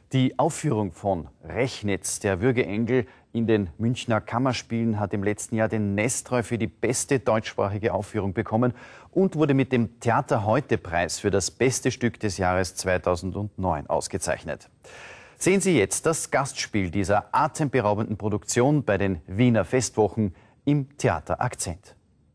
Die Aufführung von Rechnitz, der Würgeengel, in den Münchner Kammerspielen hat im letzten Jahr den Nestroy für die beste deutschsprachige Aufführung bekommen und wurde mit dem Theater-Heute-Preis für das beste Stück des Jahres 2009 ausgezeichnet. Sehen Sie jetzt das Gastspiel dieser atemberaubenden Produktion bei den Wiener Festwochen im Theater Akzent.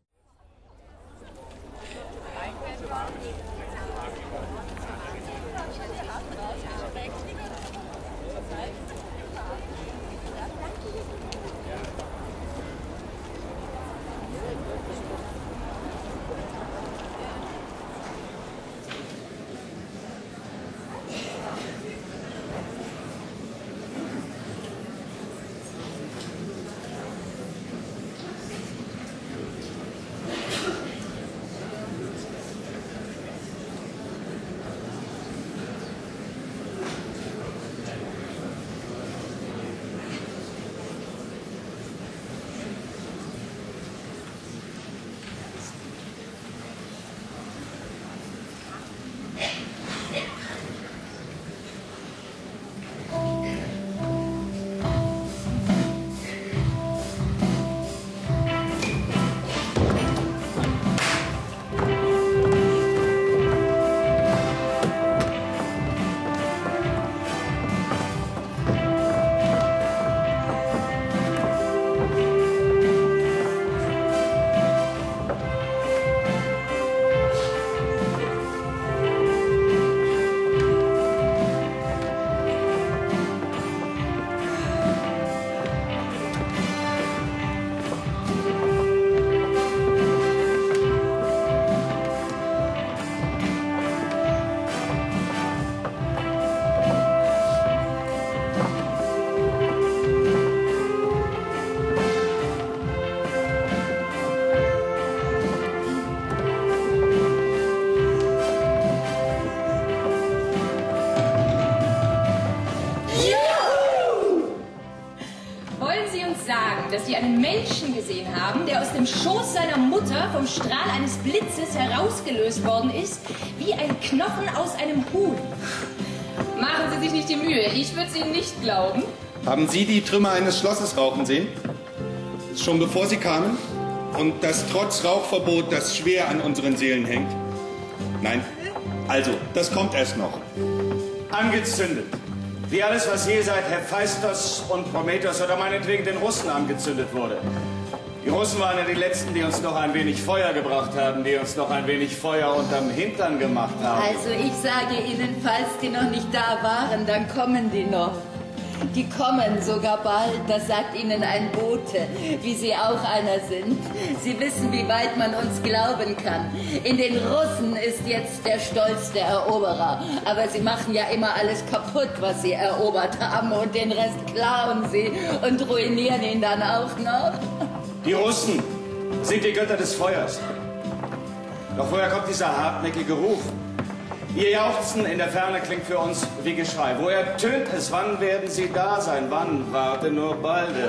Dass Sie einen Menschen gesehen haben, der aus dem Schoß seiner Mutter vom Strahl eines Blitzes herausgelöst worden ist, wie ein Knochen aus einem Huhn. Machen Sie sich nicht die Mühe, ich würde es Ihnen nicht glauben. Haben Sie die Trümmer eines Schlosses rauchen sehen? Schon bevor Sie kamen? Und das trotz Rauchverbot, das schwer an unseren Seelen hängt? Nein? Also, das kommt erst noch. Angezündet. Wie alles, was je seit Hephaistos und Prometheus oder meinetwegen den Russen angezündet wurde. Die Russen waren ja die Letzten, die uns noch ein wenig Feuer gebracht haben, die uns noch ein wenig Feuer unterm Hintern gemacht haben. Also ich sage Ihnen, falls die noch nicht da waren, dann kommen die noch. Die kommen sogar bald, das sagt Ihnen ein Bote, wie Sie auch einer sind. Sie wissen, wie weit man uns glauben kann. In den Russen ist jetzt der Stolz der Eroberer. Aber sie machen ja immer alles kaputt, was sie erobert haben. Und den Rest klauen sie und ruinieren ihn dann auch noch. Die Russen sind die Götter des Feuers. Doch woher kommt dieser hartnäckige Ruf? Ihr Jauchzen in der Ferne klingt für uns wie Geschrei. Woher tönt es? Wann werden sie da sein? Wann? Warte nur balde.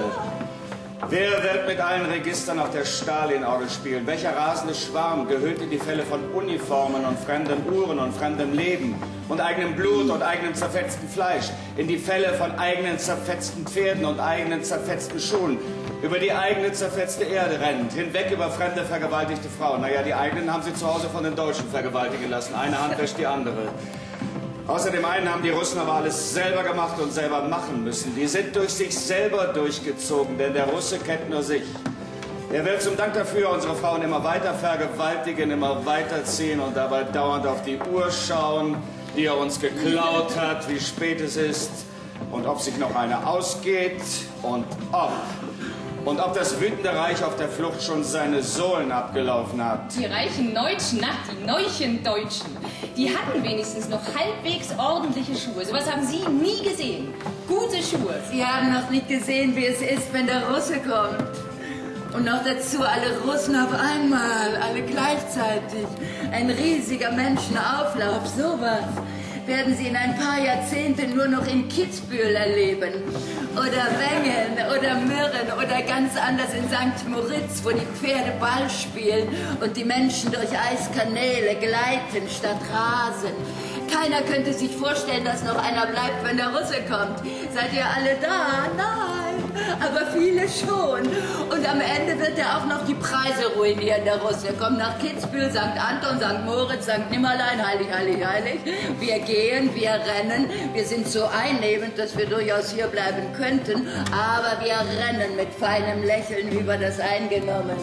Wer wird mit allen Registern auf der Stalin-Orgel spielen? Welcher rasende Schwarm gehüllt in die Felle von Uniformen und fremden Uhren und fremdem Leben und eigenem Blut und eigenem zerfetzten Fleisch? In die Felle von eigenen zerfetzten Pferden und eigenen zerfetzten Schuhen? Über die eigene zerfetzte Erde rennt, hinweg über fremde vergewaltigte Frauen. Naja, die eigenen haben sie zu Hause von den Deutschen vergewaltigen lassen. Eine Hand wäscht die andere. Außer dem einen haben die Russen aber alles selber gemacht und selber machen müssen. Die sind durch sich selber durchgezogen, denn der Russe kennt nur sich. Er will zum Dank dafür unsere Frauen immer weiter vergewaltigen, immer weiterziehen und dabei dauernd auf die Uhr schauen, die er uns geklaut hat, wie spät es ist und ob sich noch eine ausgeht und ob. Und ob das wütende Reich auf der Flucht schon seine Sohlen abgelaufen hat. Die reichen Deutschen, na, die neuchen Deutschen, die hatten wenigstens noch halbwegs ordentliche Schuhe. Sowas haben Sie nie gesehen. Gute Schuhe. Sie haben noch nicht gesehen, wie es ist, wenn der Russe kommt. Und noch dazu alle Russen auf einmal, alle gleichzeitig. Ein riesiger Menschenauflauf, sowas werden Sie in ein paar Jahrzehnten nur noch in Kitzbühel erleben. Oder Wengen oder Mürren oder ganz anders in St. Moritz, wo die Pferde Ball spielen und die Menschen durch Eiskanäle gleiten statt rasen. Keiner könnte sich vorstellen, dass noch einer bleibt, wenn der Russe kommt. Seid ihr alle da? Nein, aber viele schon. Und am Ende wird er auch noch die Preise ruinieren, der Russe. Kommt nach Kitzbühel, St. Anton, St. Moritz, St. Nimmerlein, heilig, heilig, heilig. Wir gehen, wir rennen. Wir sind so einnehmend, dass wir durchaus hier bleiben könnten. Aber wir rennen mit feinem Lächeln über das Eingenommene.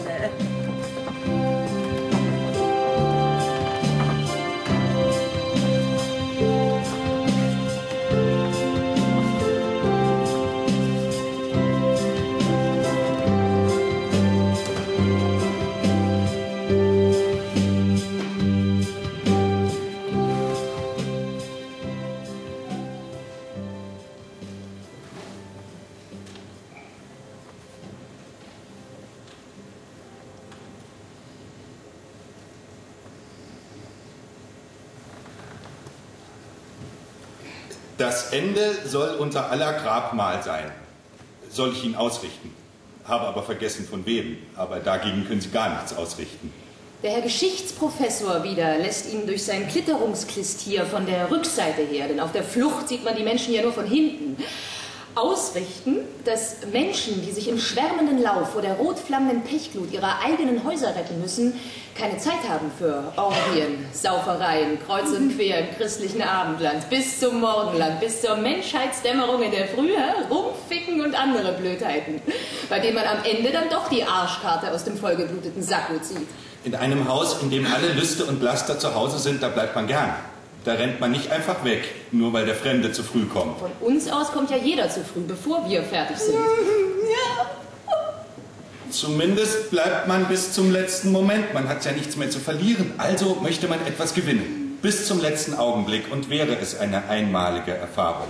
Das Ende soll unser aller Grabmal sein. Soll ich ihn ausrichten. Habe aber vergessen von wem. Aber dagegen können Sie gar nichts ausrichten. Der Herr Geschichtsprofessor wieder lässt ihn durch sein Klitterungsklistier von der Rückseite her, denn auf der Flucht sieht man die Menschen ja nur von hinten, ausrichten, dass Menschen, die sich im schwärmenden Lauf vor der rotflammenden Pechglut ihrer eigenen Häuser retten müssen, keine Zeit haben für Orgien, Saufereien, kreuz und quer im christlichen Abendland, bis zum Morgenland, bis zur Menschheitsdämmerung in der Früh, rumficken und andere Blödheiten, bei denen man am Ende dann doch die Arschkarte aus dem vollgebluteten Sakko zieht. In einem Haus, in dem alle Lüste und Laster zu Hause sind, da bleibt man gern. Da rennt man nicht einfach weg, nur weil der Fremde zu früh kommt. Von uns aus kommt ja jeder zu früh, bevor wir fertig sind. Ja. Zumindest bleibt man bis zum letzten Moment. Man hat ja nichts mehr zu verlieren. Also möchte man etwas gewinnen. Bis zum letzten Augenblick. Und wäre es eine einmalige Erfahrung.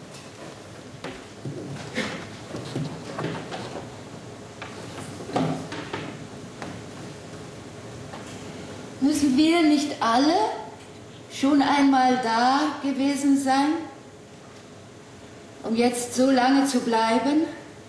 Müssen wir nicht alle schon einmal da gewesen sein, um jetzt so lange zu bleiben,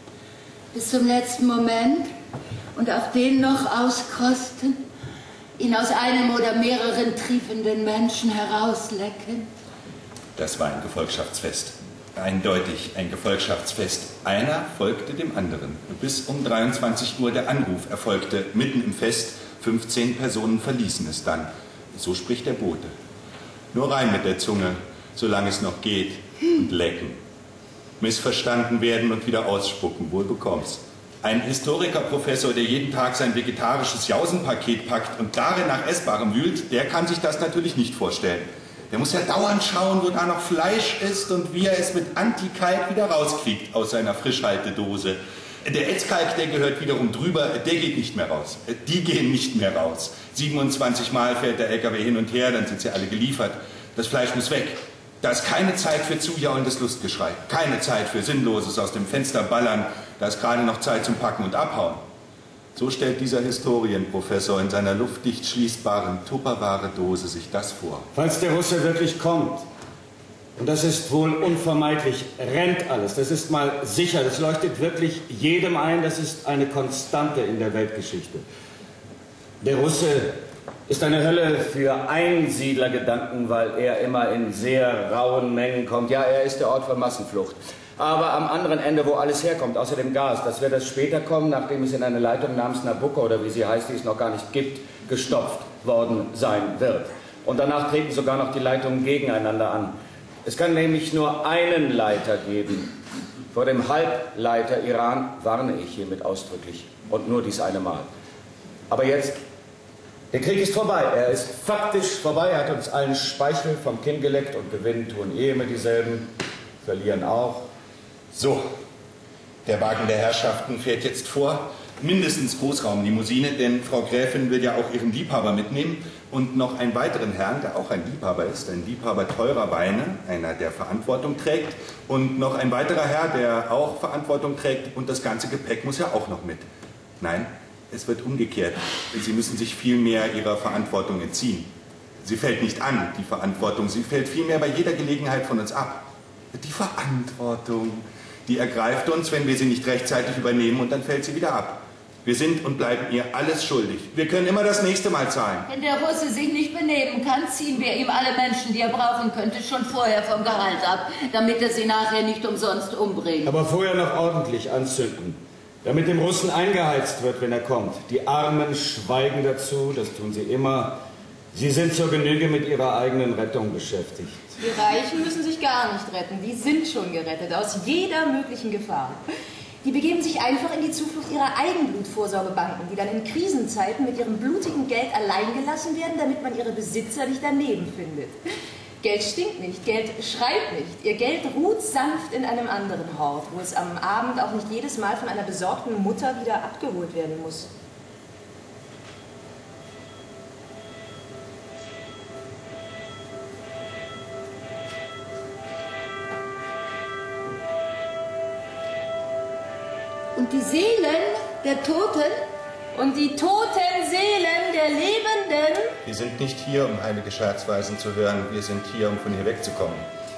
bis zum letzten Moment und auch den noch auskosten, ihn aus einem oder mehreren triefenden Menschen herauslecken? Das war ein Gefolgschaftsfest. Eindeutig ein Gefolgschaftsfest. Einer folgte dem anderen. Bis um 23 Uhr der Anruf erfolgte, mitten im Fest. 15 Personen verließen es dann. So spricht der Bote. Nur rein mit der Zunge, solange es noch geht, und lecken. Missverstanden werden und wieder ausspucken, wohl bekomm's. Ein Historikerprofessor, der jeden Tag sein vegetarisches Jausenpaket packt und darin nach Essbarem wühlt, der kann sich das natürlich nicht vorstellen. Der muss ja dauernd schauen, wo da noch Fleisch ist und wie er es mit Antikalk wieder rauskriegt aus seiner Frischhaltedose. Der Ätzkalk, der gehört wiederum drüber, der geht nicht mehr raus. Die gehen nicht mehr raus. 27 Mal fährt der LKW hin und her, dann sind sie alle geliefert. Das Fleisch muss weg. Da ist keine Zeit für zujaulendes Lustgeschrei. Keine Zeit für Sinnloses aus dem Fenster ballern. Da ist gerade noch Zeit zum Packen und Abhauen. So stellt dieser Historienprofessor in seiner luftdicht schließbaren Tupperware-Dose sich das vor. Falls der Russe wirklich kommt, und das ist wohl unvermeidlich, rennt alles. Das ist mal sicher. Das leuchtet wirklich jedem ein. Das ist eine Konstante in der Weltgeschichte. Der Russe ist eine Hölle für Einsiedlergedanken, weil er immer in sehr rauen Mengen kommt. Ja, er ist der Ort für Massenflucht. Aber am anderen Ende, wo alles herkommt, außer dem Gas, das wird das später kommen, nachdem es in eine Leitung namens Nabucco, oder wie sie heißt, die es noch gar nicht gibt, gestopft worden sein wird. Und danach treten sogar noch die Leitungen gegeneinander an. Es kann nämlich nur einen Leiter geben. Vor dem Halbleiter Iran warne ich hiermit ausdrücklich. Und nur dies eine Mal. Aber jetzt, der Krieg ist vorbei. Er ist faktisch vorbei. Er hat uns allen Speichel vom Kinn geleckt und gewinnen tun immer dieselben, verlieren auch. So, der Wagen der Herrschaften fährt jetzt vor. Mindestens Großraumlimousine, denn Frau Gräfin will ja auch ihren Liebhaber mitnehmen. Und noch einen weiteren Herrn, der auch ein Liebhaber ist, ein Liebhaber teurer Weine, einer, der Verantwortung trägt. Und noch ein weiterer Herr, der auch Verantwortung trägt. Und das ganze Gepäck muss ja auch noch mit. Nein, es wird umgekehrt. Sie müssen sich viel mehr ihrer Verantwortung entziehen. Sie fällt nicht an, die Verantwortung. Sie fällt vielmehr bei jeder Gelegenheit von uns ab. Die Verantwortung, die ergreift uns, wenn wir sie nicht rechtzeitig übernehmen, und dann fällt sie wieder ab. Wir sind und bleiben ihr alles schuldig. Wir können immer das nächste Mal zahlen. Wenn der Russe sich nicht benehmen kann, ziehen wir ihm alle Menschen, die er brauchen könnte, schon vorher vom Gehalt ab, damit er sie nachher nicht umsonst umbringt. Aber vorher noch ordentlich anzünden, damit dem Russen eingeheizt wird, wenn er kommt. Die Armen schweigen dazu, das tun sie immer. Sie sind zur Genüge mit ihrer eigenen Rettung beschäftigt. Die Reichen müssen sich gar nicht retten. Die sind schon gerettet aus jeder möglichen Gefahr. Die begeben sich einfach in die Zuflucht ihrer Eigenblutvorsorgebanken, die dann in Krisenzeiten mit ihrem blutigen Geld allein gelassen werden, damit man ihre Besitzer nicht daneben findet. Geld stinkt nicht, Geld schreit nicht. Ihr Geld ruht sanft in einem anderen Hort, wo es am Abend auch nicht jedes Mal von einer besorgten Mutter wieder abgeholt werden muss. Und die Seelen der Toten? Und die toten Seelen der Lebenden? Wir sind nicht hier, um heilige Scherzweisen zu hören. Wir sind hier, um von hier wegzukommen.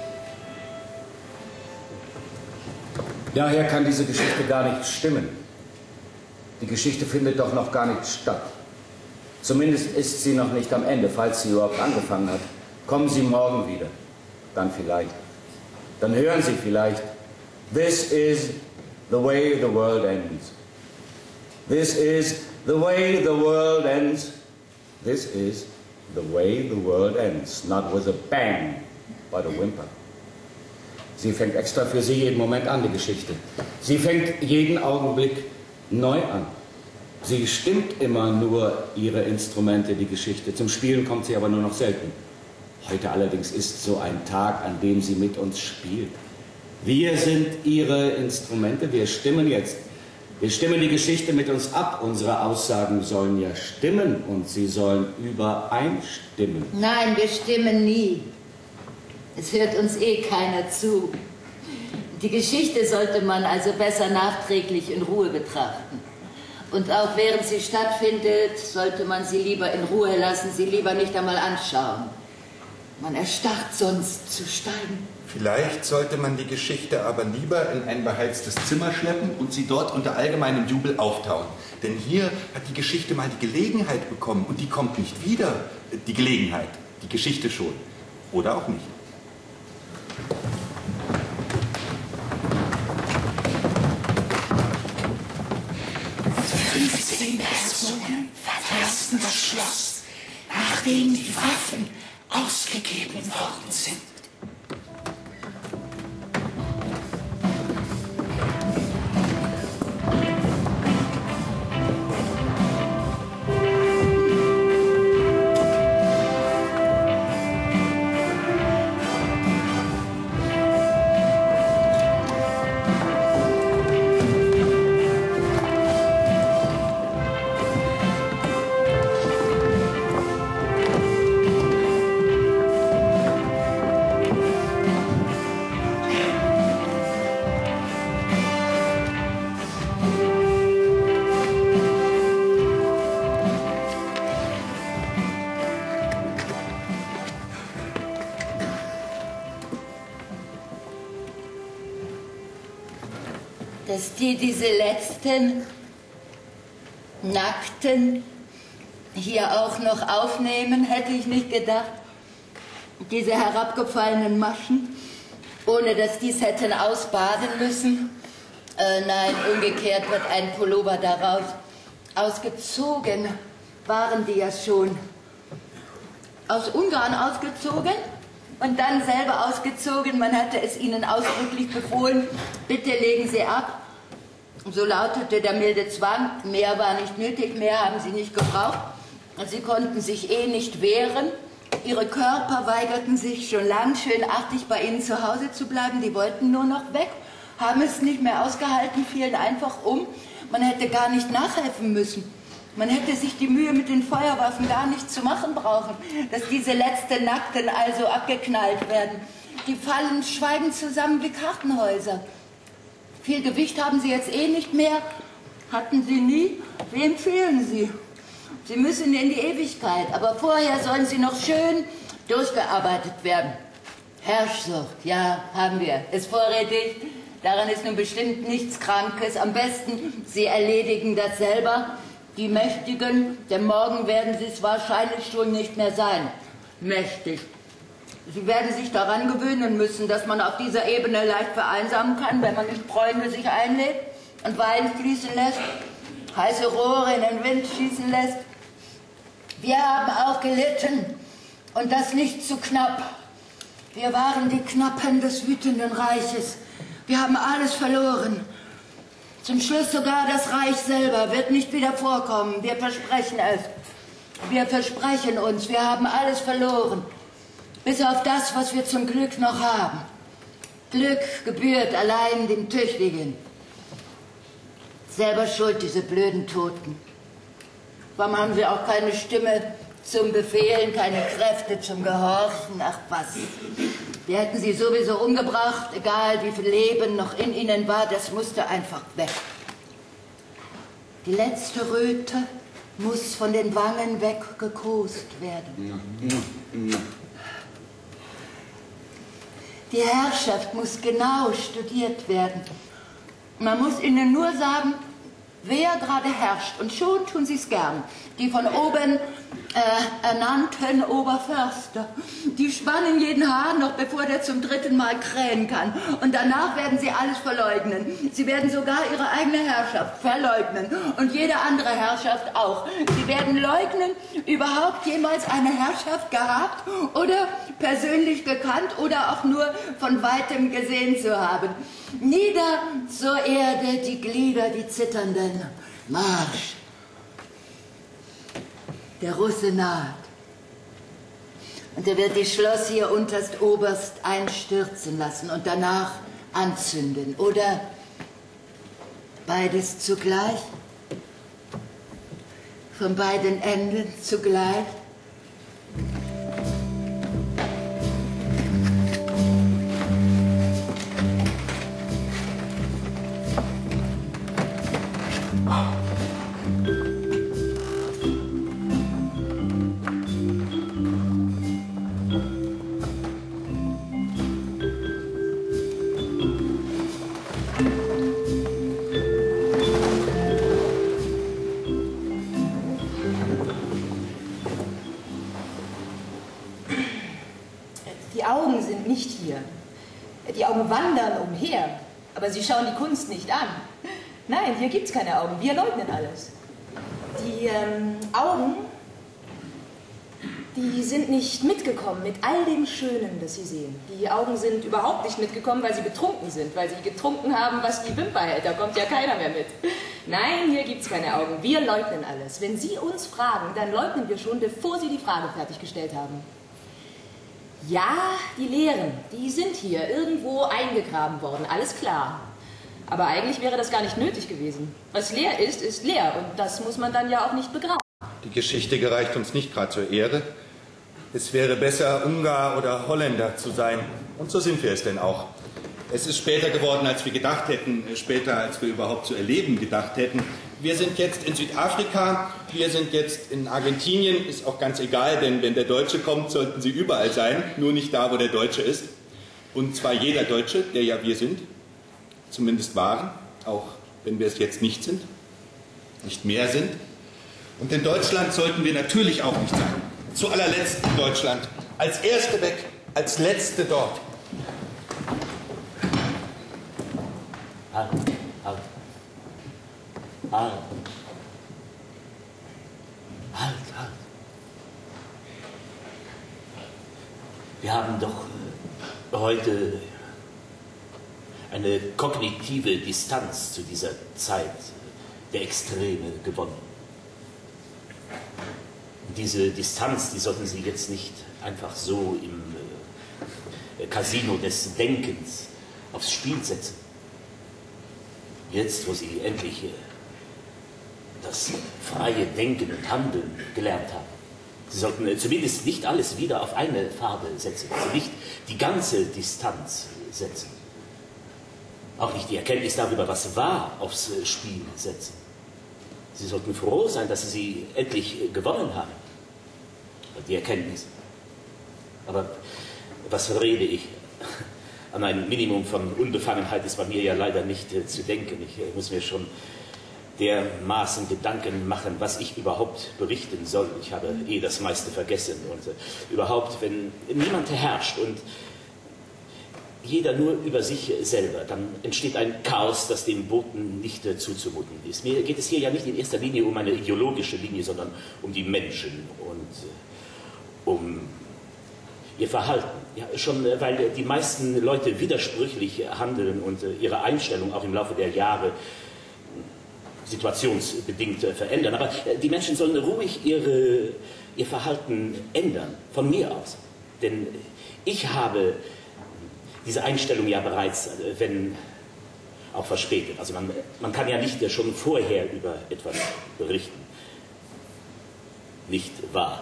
Daher kann diese Geschichte gar nicht stimmen. Die Geschichte findet doch noch gar nicht statt. Zumindest ist sie noch nicht am Ende, falls sie überhaupt angefangen hat. Kommen Sie morgen wieder. Dann vielleicht. Dann hören Sie vielleicht. This is the way the world ends. This is the way the world ends. This is the way the world ends. Not with a bang, but a whimper. Sie fängt extra für Sie jeden Moment an, die Geschichte. Sie fängt jeden Augenblick neu an. Sie stimmt immer nur Ihre Instrumente, die Geschichte. Zum Spielen kommt sie aber nur noch selten. Heute allerdings ist so ein Tag, an dem sie mit uns spielt. Wir sind Ihre Instrumente, wir stimmen jetzt. Wir stimmen die Geschichte mit uns ab. Unsere Aussagen sollen ja stimmen und sie sollen übereinstimmen. Nein, wir stimmen nie. Es hört uns eh keiner zu. Die Geschichte sollte man also besser nachträglich in Ruhe betrachten. Und auch während sie stattfindet, sollte man sie lieber in Ruhe lassen, sie lieber nicht einmal anschauen. Man erstarrt sonst zu Stein. Vielleicht sollte man die Geschichte aber lieber in ein beheiztes Zimmer schleppen und sie dort unter allgemeinem Jubel auftauen. Denn hier hat die Geschichte mal die Gelegenheit bekommen und die kommt nicht wieder. Die Gelegenheit, die Geschichte schon. Oder auch nicht. Die 15 Personen verlassen das Schloss, nachdem die Waffen ausgegeben worden sind. Dass die diese letzten Nackten hier auch noch aufnehmen, hätte ich nicht gedacht. Diese herabgefallenen Maschen, ohne dass die es hätten ausbaden müssen. Nein, umgekehrt wird ein Pullover daraus. Ausgezogen waren die ja schon. Aus Ungarn ausgezogen und dann selber ausgezogen. Man hatte es ihnen ausdrücklich befohlen, bitte legen Sie ab. So lautete der milde Zwang. Mehr war nicht nötig, mehr haben sie nicht gebraucht. Sie konnten sich eh nicht wehren. Ihre Körper weigerten sich schon lang, schön artig bei ihnen zu Hause zu bleiben. Die wollten nur noch weg, haben es nicht mehr ausgehalten, fielen einfach um. Man hätte gar nicht nachhelfen müssen. Man hätte sich die Mühe mit den Feuerwaffen gar nicht zu machen brauchen, dass diese letzten Nackten also abgeknallt werden. Die fallen schweigend zusammen wie Kartenhäuser. Viel Gewicht haben sie jetzt eh nicht mehr. Hatten sie nie. Wem fehlen sie? Sie müssen in die Ewigkeit. Aber vorher sollen sie noch schön durchgearbeitet werden. Herrschsucht, ja, haben wir. Ist vorrätig. Daran ist nun bestimmt nichts Krankes. Am besten, Sie erledigen das selber. Die Mächtigen, denn morgen werden sie es wahrscheinlich schon nicht mehr sein. Mächtig. Sie werden sich daran gewöhnen müssen, dass man auf dieser Ebene leicht vereinsamen kann, wenn man nicht Freunde sich einlädt und Wein fließen lässt, heiße Rohre in den Wind schießen lässt. Wir haben auch gelitten und das nicht zu knapp. Wir waren die Knappen des wütenden Reiches. Wir haben alles verloren. Zum Schluss sogar das Reich selber wird nicht wieder vorkommen. Wir versprechen es. Wir versprechen uns, wir haben alles verloren. Bis auf das, was wir zum Glück noch haben. Glück gebührt allein dem Tüchtigen. Selber schuld, diese blöden Toten. Warum haben sie auch keine Stimme zum Befehlen, keine Kräfte zum Gehorchen? Ach was. Wir hätten sie sowieso umgebracht, egal wie viel Leben noch in ihnen war, das musste einfach weg. Die letzte Röte muss von den Wangen weggekost werden. Die Herrschaft muss genau studiert werden. Man muss ihnen nur sagen, wer gerade herrscht. Und schon tun sie es gern. Die von oben ernannten Oberförster. Die spannen jeden Hahn noch, bevor der zum 3. Mal krähen kann. Und danach werden sie alles verleugnen. Sie werden sogar ihre eigene Herrschaft verleugnen. Und jede andere Herrschaft auch. Sie werden leugnen, überhaupt jemals eine Herrschaft gehabt oder persönlich gekannt oder auch nur von Weitem gesehen zu haben. Nieder zur Erde die Glieder, die zitternden. Marsch! Der Russe naht. Und er wird die Schloss hier unterst oberst einstürzen lassen und danach anzünden. Oder beides zugleich? Von beiden Enden zugleich? Nicht hier. Die Augen wandern umher, aber sie schauen die Kunst nicht an. Nein, hier gibt's keine Augen. Wir leugnen alles. Die Augen, die sind nicht mitgekommen mit all dem Schönen, das sie sehen. Die Augen sind überhaupt nicht mitgekommen, weil sie betrunken sind, weil sie getrunken haben, was die Wimper hält. Da kommt ja keiner mehr mit. Nein, hier gibt's keine Augen. Wir leugnen alles. Wenn Sie uns fragen, dann leugnen wir schon, bevor Sie die Frage fertiggestellt haben. Ja, die Lehren, die sind hier irgendwo eingegraben worden, alles klar. Aber eigentlich wäre das gar nicht nötig gewesen. Was leer ist, ist leer und das muss man dann ja auch nicht begraben. Die Geschichte gereicht uns nicht gerade zur Ehre. Es wäre besser, Ungar oder Holländer zu sein. Und so sind wir es denn auch. Es ist später geworden, als wir gedacht hätten, später, als wir überhaupt zu erleben gedacht hätten. Wir sind jetzt in Südafrika, wir sind jetzt in Argentinien, ist auch ganz egal, denn wenn der Deutsche kommt, sollten sie überall sein, nur nicht da, wo der Deutsche ist. Und zwar jeder Deutsche, der ja wir sind, zumindest waren, auch wenn wir es jetzt nicht sind, nicht mehr sind. Und in Deutschland sollten wir natürlich auch nicht sein. Zu allerletzt in Deutschland, als Erste weg, als Letzte dort. Halt, halt. Halt. Halt, halt. Wir haben doch heute eine kognitive Distanz zu dieser Zeit der Extreme gewonnen. Und diese Distanz, die sollten Sie jetzt nicht einfach so im Casino des Denkens aufs Spiel setzen. Jetzt, wo Sie endlich das freie Denken und Handeln gelernt haben. Sie sollten zumindest nicht alles wieder auf eine Farbe setzen, also nicht die ganze Distanz setzen. Auch nicht die Erkenntnis darüber, was war, aufs Spiel setzen. Sie sollten froh sein, dass Sie endlich gewonnen haben. Die Erkenntnis. Aber was rede ich? An ein Minimum von Unbefangenheit ist bei mir ja leider nicht zu denken. Ich muss mir schon dermaßen Gedanken machen, was ich überhaupt berichten soll. Ich habe das meiste vergessen. Und überhaupt, wenn niemand herrscht und jeder nur über sich selber, dann entsteht ein Chaos, das dem Boten nicht zuzumuten ist. Mir geht es hier ja nicht in erster Linie um eine ideologische Linie, sondern um die Menschen und um ihr Verhalten. Ja, schon weil die meisten Leute widersprüchlich handeln und ihre Einstellung auch im Laufe der Jahre situationsbedingt verändern. Aber die Menschen sollen ruhig ihr Verhalten ändern, von mir aus. Denn ich habe diese Einstellung ja bereits, wenn auch verspätet. Also man kann ja nicht schon vorher über etwas berichten. Nicht wahr?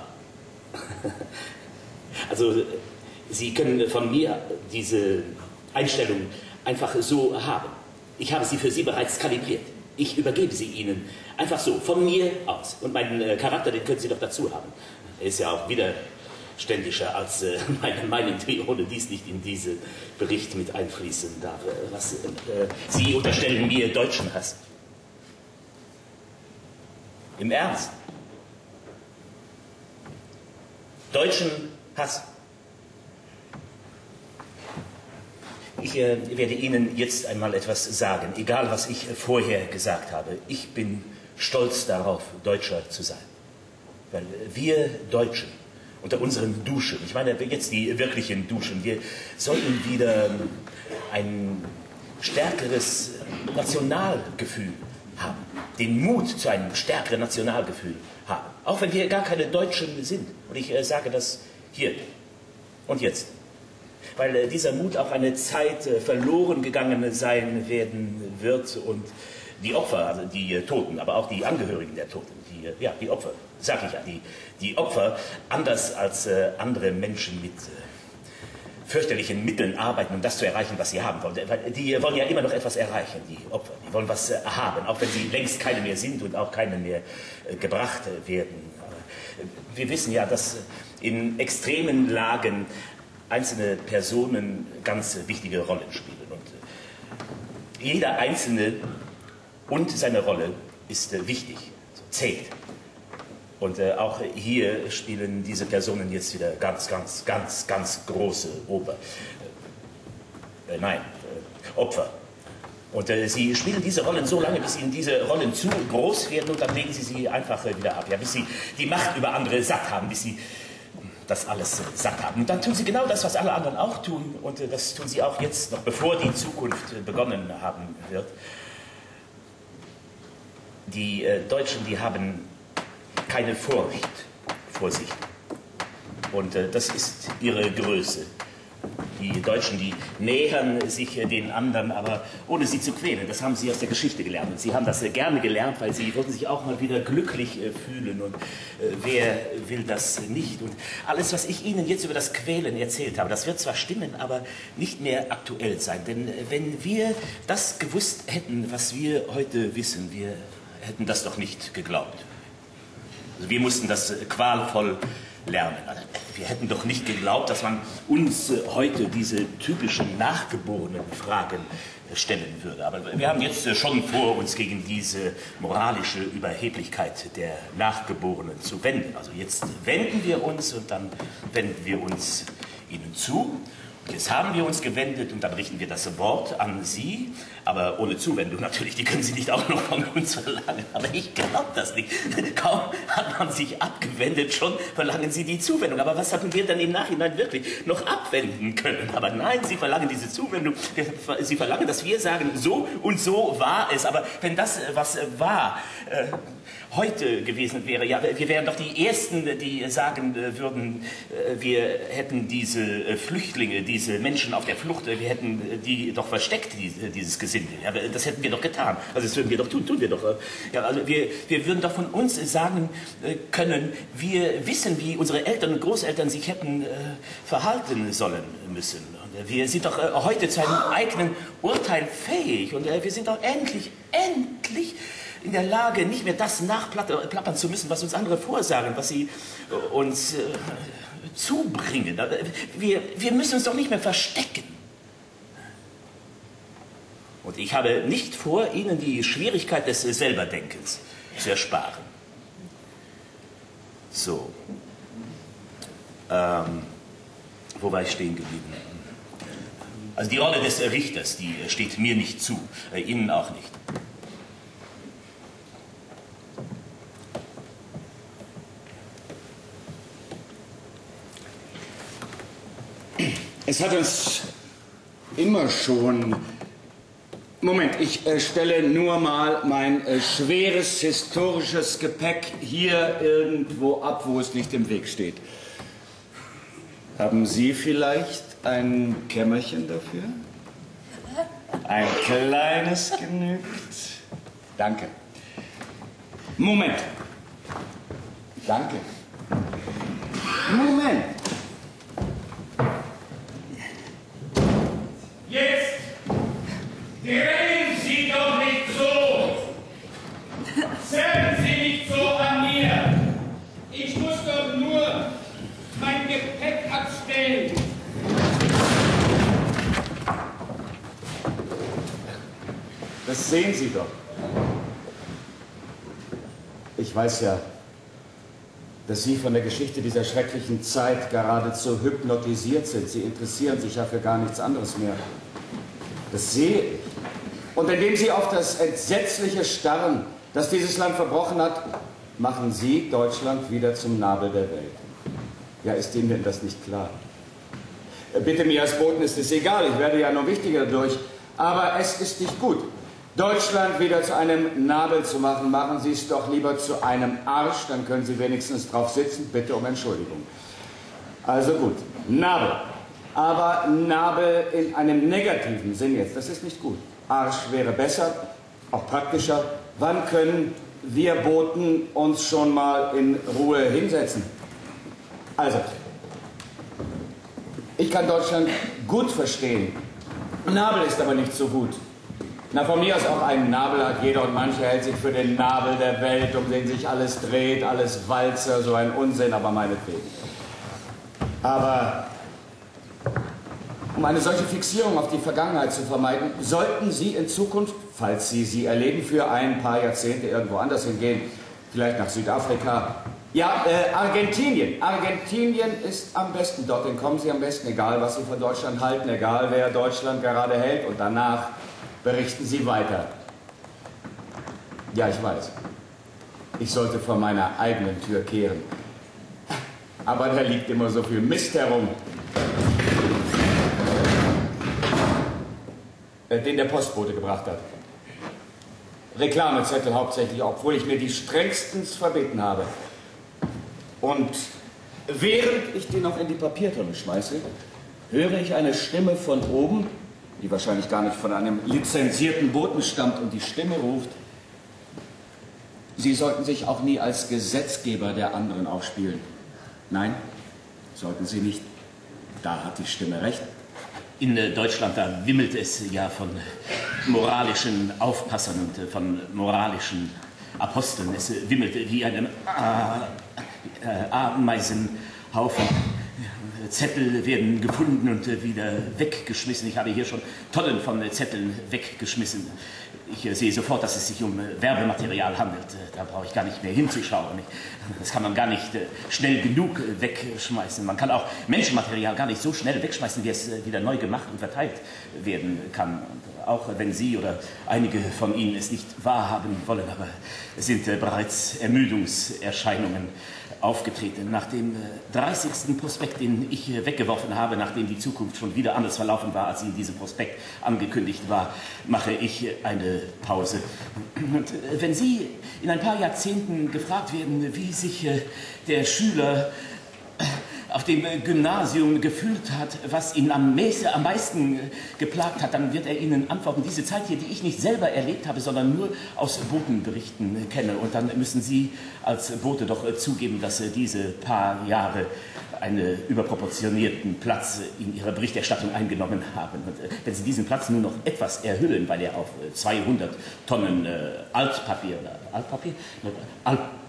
Also Sie können von mir diese Einstellung einfach so haben. Ich habe sie für Sie bereits kalibriert. Ich übergebe sie Ihnen einfach so, von mir aus. Und meinen Charakter, den können Sie doch dazu haben. Er ist ja auch widerständischer als meine Meinung, die ohne dies nicht in diesen Bericht mit einfließen darf. Sie unterstellen mir Deutschenhass. Im Ernst? Deutschenhass. Ich werde Ihnen jetzt einmal etwas sagen, egal was ich vorher gesagt habe. Ich bin stolz darauf, Deutscher zu sein. Weil wir Deutschen unter unseren Duschen, ich meine jetzt die wirklichen Duschen, wir sollten wieder ein stärkeres Nationalgefühl haben. Den Mut zu einem stärkeren Nationalgefühl haben. Auch wenn wir gar keine Deutschen sind. Und ich sage das hier und jetzt. Weil dieser Mut auf eine Zeit verloren gegangen sein werden wird und die Opfer, also die Toten, aber auch die Angehörigen der Toten, die Opfer, sage ich ja, die Opfer anders als andere Menschen mit fürchterlichen Mitteln arbeiten, um das zu erreichen, was sie haben wollen. Weil die wollen ja immer noch etwas erreichen, die Opfer. Die wollen was haben, auch wenn sie längst keine mehr sind und auch keine mehr gebracht werden. Aber wir wissen ja, dass in extremen Lagen einzelne Personen ganz wichtige Rollen spielen. Und jeder Einzelne und seine Rolle ist wichtig, zählt. Und auch hier spielen diese Personen jetzt wieder ganz große Opfer. Und sie spielen diese Rollen so lange, bis ihnen diese Rollen zu groß werden und dann legen sie einfach wieder ab. Ja, bis sie die Macht über andere satt haben, bis sie das alles satt haben. Und dann tun sie genau das, was alle anderen auch tun. Und das tun sie auch jetzt, noch bevor die Zukunft begonnen haben wird. Die Deutschen, die haben keine Furcht vor sich. Und das ist ihre Größe. Die Deutschen, die nähern sich den anderen, aber ohne sie zu quälen. Das haben sie aus der Geschichte gelernt. Und sie haben das gerne gelernt, weil sie wollten sich auch mal wieder glücklich fühlen. Und wer will das nicht? Und alles, was ich Ihnen jetzt über das Quälen erzählt habe, das wird zwar stimmen, aber nicht mehr aktuell sein. Denn wenn wir das gewusst hätten, was wir heute wissen, wir hätten das doch nicht geglaubt. Also wir mussten das qualvoll lernen. Also wir hätten doch nicht geglaubt, dass man uns heute diese typischen nachgeborenen Fragen stellen würde. Aber wir haben jetzt schon vor, uns gegen diese moralische Überheblichkeit der Nachgeborenen zu wenden. Also jetzt wenden wir uns und dann wenden wir uns ihnen zu. Jetzt haben wir uns gewendet und dann richten wir das Wort an Sie, aber ohne Zuwendung natürlich, die können Sie nicht auch noch von uns verlangen. Aber ich glaube das nicht. Kaum hat man sich abgewendet, schon verlangen Sie die Zuwendung. Aber was hatten wir dann im Nachhinein wirklich noch abwenden können? Aber nein, Sie verlangen diese Zuwendung. Sie verlangen, dass wir sagen, so und so war es. Aber wenn das, was war, heute gewesen wäre, ja, wir wären doch die Ersten, die sagen würden, wir hätten diese Flüchtlinge, diese Menschen auf der Flucht, wir hätten die doch versteckt, dieses Gesindel. Ja, das hätten wir doch getan. Also das würden wir doch tun wir doch. Ja, also wir würden doch von uns sagen können, wir wissen, wie unsere Eltern und Großeltern sich hätten verhalten sollen müssen. Und wir sind doch heute zu einem eigenen Urteil fähig. Und wir sind doch endlich in der Lage, nicht mehr das nachplappern zu müssen, was uns andere vorsagen, was sie uns zubringen. Wir müssen uns doch nicht mehr verstecken. Und ich habe nicht vor, Ihnen die Schwierigkeit des Selberdenkens zu ersparen. So. Wo war ich stehen geblieben? Also die Rolle des Richters, die steht mir nicht zu, Ihnen auch nicht. Es hat uns immer schon... Moment, ich stelle nur mal mein schweres historisches Gepäck hier irgendwo ab, wo es nicht im Weg steht. Haben Sie vielleicht ein Kämmerchen dafür? Ein kleines genügt. Danke. Moment. Danke. Moment. Jetzt drehen Sie doch nicht so! Zerren Sie nicht so an mir! Ich muss doch nur mein Gepäck abstellen. Das sehen Sie doch. Ich weiß ja, dass Sie von der Geschichte dieser schrecklichen Zeit geradezu hypnotisiert sind. Sie interessieren sich ja für gar nichts anderes mehr. Das sehe ich. Und indem Sie auf das Entsetzliche starren, das dieses Land verbrochen hat, machen Sie Deutschland wieder zum Nabel der Welt. Ja, ist Ihnen denn das nicht klar? Bitte, mir als Boten ist es egal, ich werde ja noch wichtiger dadurch. Aber es ist nicht gut, Deutschland wieder zu einem Nabel zu machen. Machen Sie es doch lieber zu einem Arsch, dann können Sie wenigstens drauf sitzen. Bitte um Entschuldigung. Also gut, Nabel. Aber Nabel in einem negativen Sinn jetzt, das ist nicht gut. Arsch wäre besser, auch praktischer. Wann können wir Boten uns schon mal in Ruhe hinsetzen? Also, ich kann Deutschland gut verstehen. Nabel ist aber nicht so gut. Na, von mir aus auch einen Nabel hat jeder und mancher hält sich für den Nabel der Welt, um den sich alles dreht, alles Walzer, so ein Unsinn, aber meinetwegen. Aber um eine solche Fixierung auf die Vergangenheit zu vermeiden, sollten Sie in Zukunft, falls Sie sie erleben, für ein paar Jahrzehnte irgendwo anders hingehen, vielleicht nach Südafrika. Ja, Argentinien. Argentinien ist am besten. Dorthin kommen Sie am besten, egal was Sie von Deutschland halten, egal wer Deutschland gerade hält. Und danach berichten Sie weiter. Ja, ich weiß. Ich sollte vor meiner eigenen Tür kehren. Aber da liegt immer so viel Mist herum. Den der Postbote gebracht hat. Reklamezettel hauptsächlich, obwohl ich mir die strengstens verbeten habe. Und während ich die noch in die Papiertonne schmeiße, höre ich eine Stimme von oben, die wahrscheinlich gar nicht von einem lizenzierten Boten stammt, und die Stimme ruft: Sie sollten sich auch nie als Gesetzgeber der anderen aufspielen. Nein, sollten Sie nicht. Da hat die Stimme recht. In Deutschland, da wimmelt es ja von moralischen Aufpassern und von moralischen Aposteln. Es wimmelt wie einem Ameisenhaufen. Zettel werden gefunden und wieder weggeschmissen. Ich habe hier schon Tonnen von Zetteln weggeschmissen. Ich sehe sofort, dass es sich um Werbematerial handelt. Da brauche ich gar nicht mehr hinzuschauen. Das kann man gar nicht schnell genug wegschmeißen. Man kann auch Menschenmaterial gar nicht so schnell wegschmeißen, wie es wieder neu gemacht und verteilt werden kann. Und auch wenn Sie oder einige von Ihnen es nicht wahrhaben wollen, aber es sind bereits Ermüdungserscheinungen aufgetreten. Nach dem 30. Prospekt, den ich weggeworfen habe, nachdem die Zukunft schon wieder anders verlaufen war, als in diesem Prospekt angekündigt war, mache ich eine Pause. Und wenn Sie in ein paar Jahrzehnten gefragt werden, wie sich der Schüler auf dem Gymnasium gefühlt hat, was ihn am meisten geplagt hat, dann wird er Ihnen antworten: Diese Zeit hier, die ich nicht selber erlebt habe, sondern nur aus Botenberichten kenne. Und dann müssen Sie als Bote doch zugeben, dass diese paar Jahre einen überproportionierten Platz in Ihrer Berichterstattung eingenommen haben. Und wenn Sie diesen Platz nur noch etwas erhöhen, weil er auf 200 Tonnen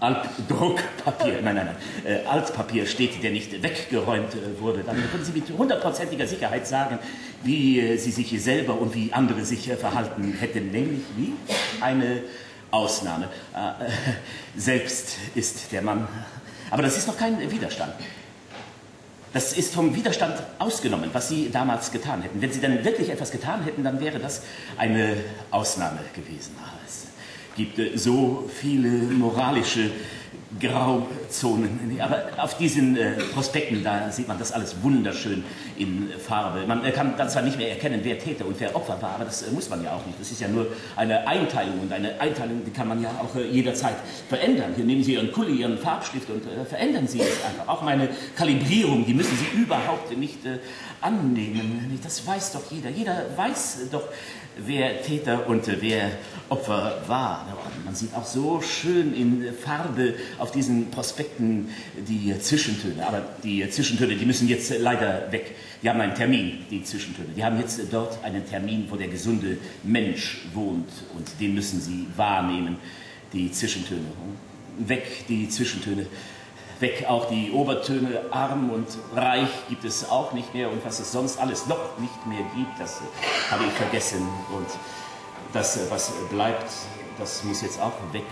Druckpapier, nein, Altpapier steht, der nicht weggeräumt wurde, dann können Sie mit hundertprozentiger Sicherheit sagen, wie Sie sich selber und wie andere sich verhalten hätten, nämlich wie eine Ausnahme. Selbst ist der Mann. Aber das ist noch kein Widerstand. Das ist vom Widerstand ausgenommen, was Sie damals getan hätten. Wenn Sie dann wirklich etwas getan hätten, dann wäre das eine Ausnahme gewesen. Es gibt so viele moralische Grauzonen. Aber auf diesen Prospekten, da sieht man das alles wunderschön in Farbe. Man kann dann zwar nicht mehr erkennen, wer Täter und wer Opfer war, aber das muss man ja auch nicht. Das ist ja nur eine Einteilung und eine Einteilung, die kann man ja auch jederzeit verändern. Hier nehmen Sie Ihren Kuli, Ihren Farbstift und verändern Sie es einfach. Auch meine Kalibrierung, die müssen Sie überhaupt nicht annehmen. Das weiß doch jeder. Jeder weiß doch, wer Täter und wer Opfer war. Man sieht auch so schön in Farbe auf diesen Prospekten die Zwischentöne. Aber die Zwischentöne, die müssen jetzt leider weg. Die haben einen Termin, die Zwischentöne. Die haben jetzt dort einen Termin, wo der gesunde Mensch wohnt. Und den müssen sie wahrnehmen, die Zwischentöne. Weg die Zwischentöne. Weg auch die Obertöne, arm und reich gibt es auch nicht mehr und was es sonst alles noch nicht mehr gibt, das habe ich vergessen und das, was bleibt, das muss jetzt auch weg.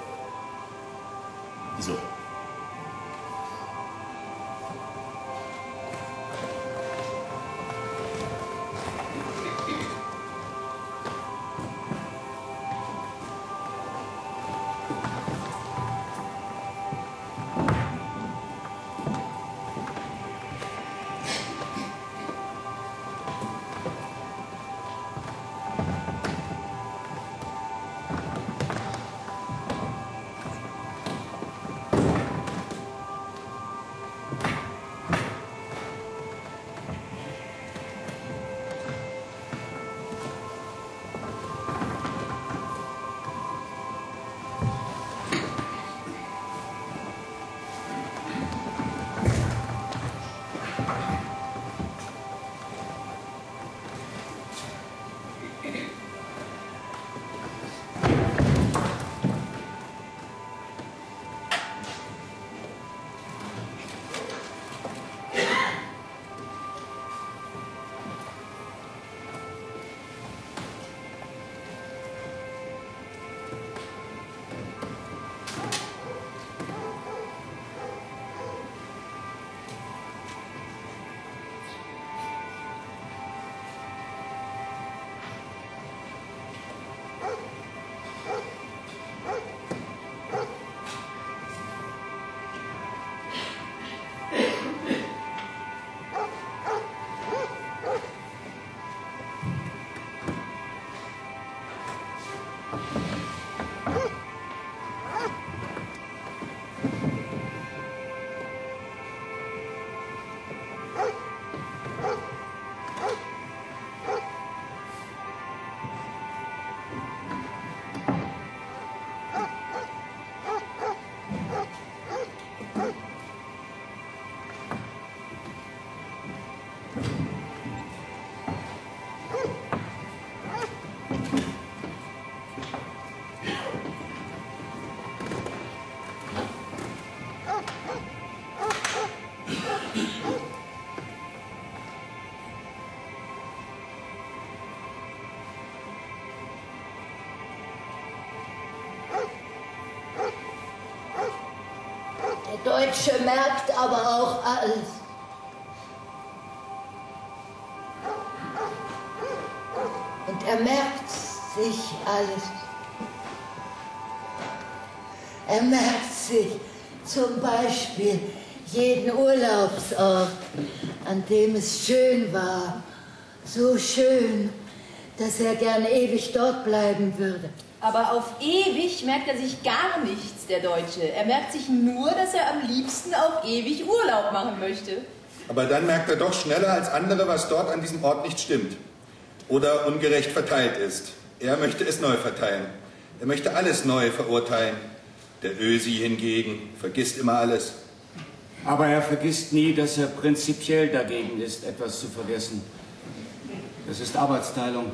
So. Der Deutsche merkt aber auch alles. Und er merkt sich alles. Er merkt sich zum Beispiel jeden Urlaubsort, an dem es schön war. So schön, dass er gern ewig dort bleiben würde. Aber auf ewig merkt er sich gar nichts, der Deutsche. Er merkt sich nur, dass er am liebsten auf ewig Urlaub machen möchte. Aber dann merkt er doch schneller als andere, was dort an diesem Ort nicht stimmt oder ungerecht verteilt ist. Er möchte es neu verteilen. Er möchte alles neu verurteilen. Der Ösi hingegen vergisst immer alles. Aber er vergisst nie, dass er prinzipiell dagegen ist, etwas zu vergessen. Das ist Arbeitsteilung.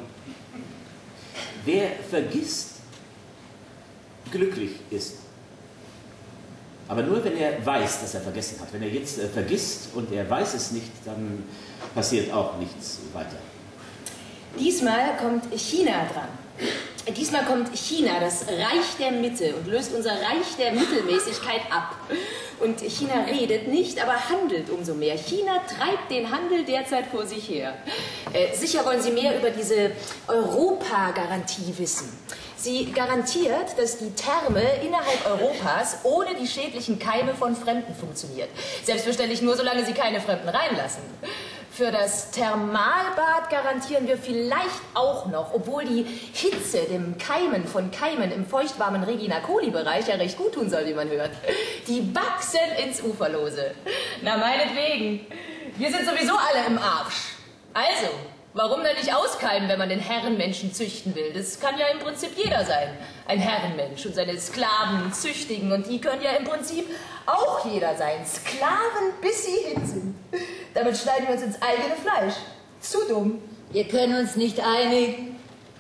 Wer vergisst, glücklich ist. Aber nur, wenn er weiß, dass er vergessen hat. Wenn er jetzt vergisst und er weiß es nicht, dann passiert auch nichts weiter. Diesmal kommt China dran. Diesmal kommt China, das Reich der Mitte, und löst unser Reich der Mittelmäßigkeit ab. Und China redet nicht, aber handelt umso mehr. China treibt den Handel derzeit vor sich her. Sicher wollen Sie mehr über diese Europa-Garantie wissen. Sie garantiert, dass die Therme innerhalb Europas ohne die schädlichen Keime von Fremden funktioniert. Selbstverständlich nur, solange Sie keine Fremden reinlassen. Für das Thermalbad garantieren wir vielleicht auch noch, obwohl die Hitze dem Keimen von Keimen im feuchtwarmen Regina Coeli-Bereich ja recht gut tun soll, wie man hört. Die wachsen ins Uferlose. Na, meinetwegen. Wir sind sowieso alle im Arsch. Also, warum denn nicht auskeimen, wenn man den Herrenmenschen züchten will? Das kann ja im Prinzip jeder sein. Ein Herrenmensch und seine Sklaven züchtigen. Und die können ja im Prinzip auch jeder sein. Sklaven, bis sie hin sind. Damit schneiden wir uns ins eigene Fleisch. Zu dumm. Wir können uns nicht einigen.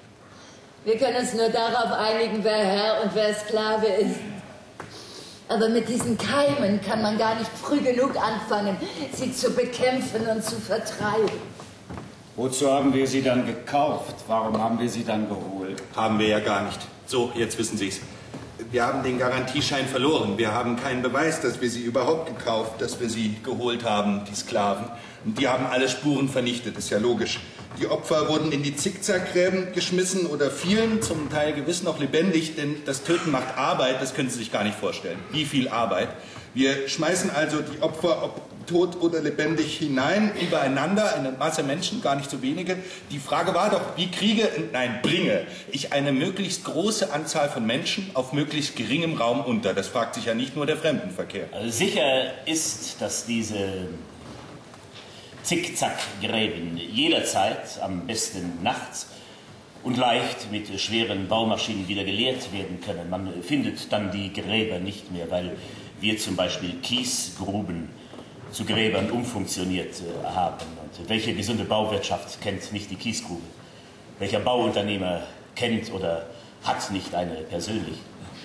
Wir können uns nur darauf einigen, wer Herr und wer Sklave ist. Aber mit diesen Keimen kann man gar nicht früh genug anfangen, sie zu bekämpfen und zu vertreiben. Wozu haben wir sie dann gekauft? Warum haben wir sie dann geholt? Haben wir ja gar nicht. So, jetzt wissen Sie es. Wir haben den Garantieschein verloren. Wir haben keinen Beweis, dass wir sie überhaupt gekauft, dass wir sie geholt haben, die Sklaven. Und die haben alle Spuren vernichtet, ist ja logisch. Die Opfer wurden in die Zickzackgräben geschmissen oder fielen, zum Teil gewiss noch lebendig, denn das Töten macht Arbeit, das können Sie sich gar nicht vorstellen. Wie viel Arbeit. Wir schmeißen also die Opfer, ob tot oder lebendig, hinein, übereinander, eine Masse Menschen, gar nicht so wenige. Die Frage war doch, wie bringe ich eine möglichst große Anzahl von Menschen auf möglichst geringem Raum unter? Das fragt sich ja nicht nur der Fremdenverkehr. Also sicher ist, dass diese Zickzackgräben jederzeit, am besten nachts und leicht mit schweren Baumaschinen wieder geleert werden können. Man findet dann die Gräber nicht mehr, weil wir zum Beispiel Kiesgruben zu Gräbern umfunktioniert haben. Und welche gesunde Bauwirtschaft kennt nicht die Kiesgrube? Welcher Bauunternehmer kennt oder hat nicht eine persönlich?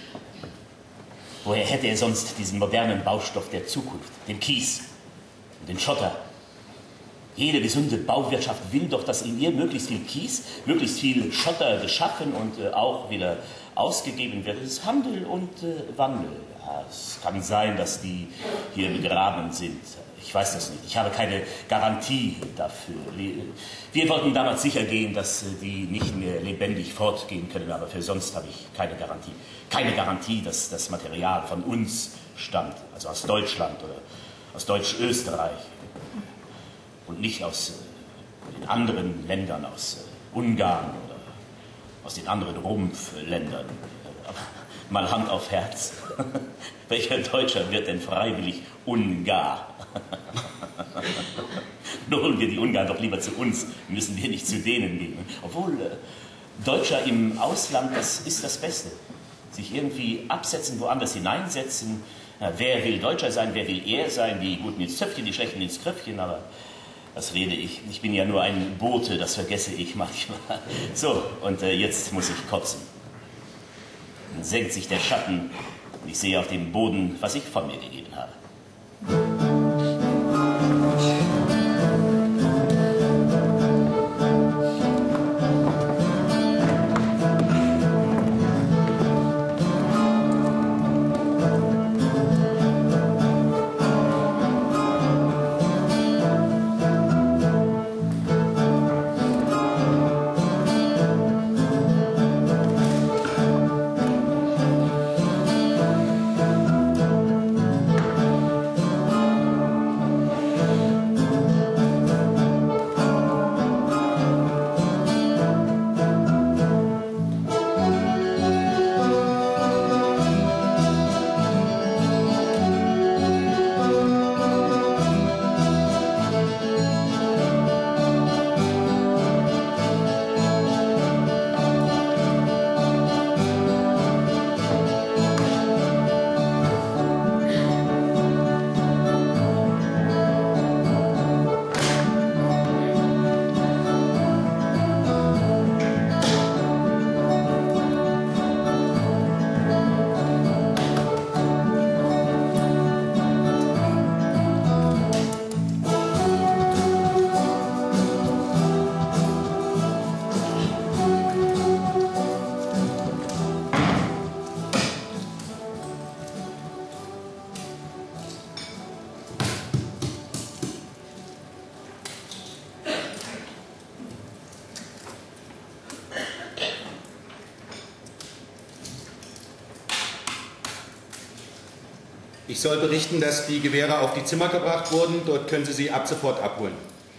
Woher hätte er sonst diesen modernen Baustoff der Zukunft, den Kies und den Schotter? Jede gesunde Bauwirtschaft will doch, dass in ihr möglichst viel Kies, möglichst viel Schotter geschaffen und auch wieder ausgegeben wird. Es ist Handel und Wandel. Ja, es kann sein, dass die hier begraben sind. Ich weiß das nicht. Ich habe keine Garantie dafür. Wir wollten damals sicher gehen, dass die nicht mehr lebendig fortgehen können, aber für sonst habe ich keine Garantie. Keine Garantie, dass das Material von uns stammt, also aus Deutschland oder aus Deutsch-Österreich und nicht aus den anderen Ländern, aus Ungarn oder aus den anderen Rumpfländern. Aber mal Hand auf Herz. Welcher Deutscher wird denn freiwillig Ungar? Nur holen wir die Ungarn doch lieber zu uns, müssen wir nicht zu denen gehen. Obwohl, Deutscher im Ausland, das ist das Beste. Sich irgendwie absetzen, woanders hineinsetzen. Na, wer will Deutscher sein, wer will er sein? Die Guten ins Zöpfchen, die Schlechten ins Kröpfchen, aber was rede ich? Ich bin ja nur ein Bote, das vergesse ich manchmal. So, und jetzt muss ich kotzen. Dann senkt sich der Schatten und ich sehe auf dem Boden, was ich von mir gegeben habe. Ich soll berichten, dass die Gewehre auf die Zimmer gebracht wurden. Dort können Sie sie ab sofort abholen.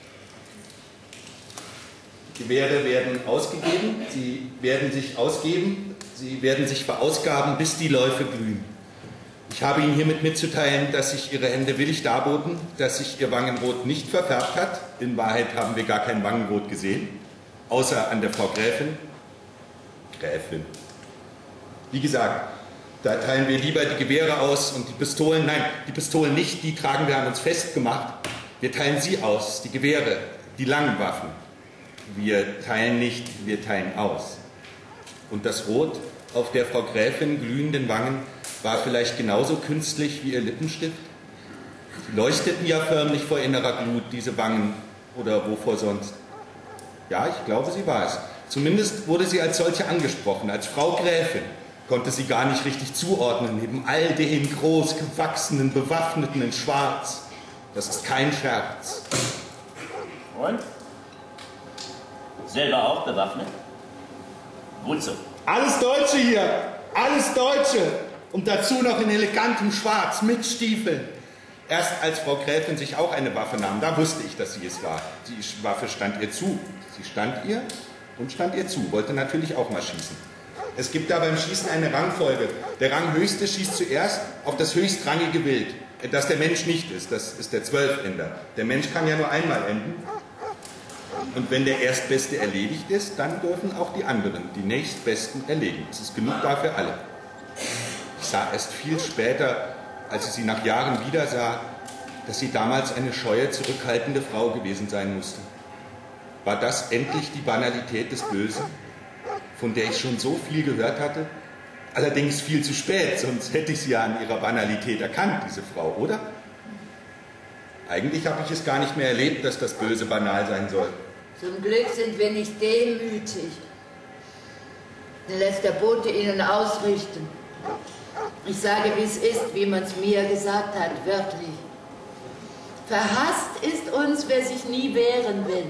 Die Gewehre werden ausgegeben. Sie werden sich ausgeben. Sie werden sich verausgaben, bis die Läufe glühen. Ich habe Ihnen hiermit mitzuteilen, dass sich Ihre Hände willig darboten, dass sich Ihr Wangenrot nicht verfärbt hat. In Wahrheit haben wir gar kein Wangenrot gesehen, außer an der Frau Gräfin. Gräfin. Wie gesagt, da teilen wir lieber die Gewehre aus und die Pistolen. Nein, die Pistolen nicht, die tragen wir an uns festgemacht. Wir teilen sie aus, die Gewehre, die langen Waffen. Wir teilen nicht, wir teilen aus. Und das Rot auf der Frau Gräfin glühenden Wangen war vielleicht genauso künstlich wie ihr Lippenstift. Sie leuchteten ja förmlich vor innerer Glut, diese Wangen, oder wovor sonst. Ja, ich glaube, sie war es. Zumindest wurde sie als solche angesprochen, als Frau Gräfin. Konnte sie gar nicht richtig zuordnen, neben all den groß gewachsenen, Bewaffneten in Schwarz. Das ist kein Scherz. Und? Selber auch bewaffnet? Gut so. Alles Deutsche hier, alles Deutsche. Und dazu noch in elegantem Schwarz, mit Stiefeln. Erst als Frau Gräfin sich auch eine Waffe nahm, da wusste ich, dass sie es war. Die Waffe stand ihr zu. Sie stand ihr und stand ihr zu, wollte natürlich auch mal schießen. Es gibt da beim Schießen eine Rangfolge. Der Ranghöchste schießt zuerst auf das höchstrangige Wild, das der Mensch nicht ist. Das ist der Zwölfender. Der Mensch kann ja nur einmal enden. Und wenn der Erstbeste erledigt ist, dann dürfen auch die anderen, die Nächstbesten, erlegen. Es ist genug da für alle. Ich sah erst viel später, als ich sie nach Jahren wieder sah, dass sie damals eine scheue, zurückhaltende Frau gewesen sein musste. War das endlich die Banalität des Bösen, von der ich schon so viel gehört hatte? Allerdings viel zu spät, sonst hätte ich sie ja an ihrer Banalität erkannt, diese Frau, oder? Eigentlich habe ich es gar nicht mehr erlebt, dass das Böse banal sein soll. Zum Glück sind wir nicht demütig. Dann lässt der Bote Ihnen ausrichten. Ich sage, wie es ist, wie man es mir gesagt hat, wörtlich. Verhasst ist uns, wer sich nie wehren will.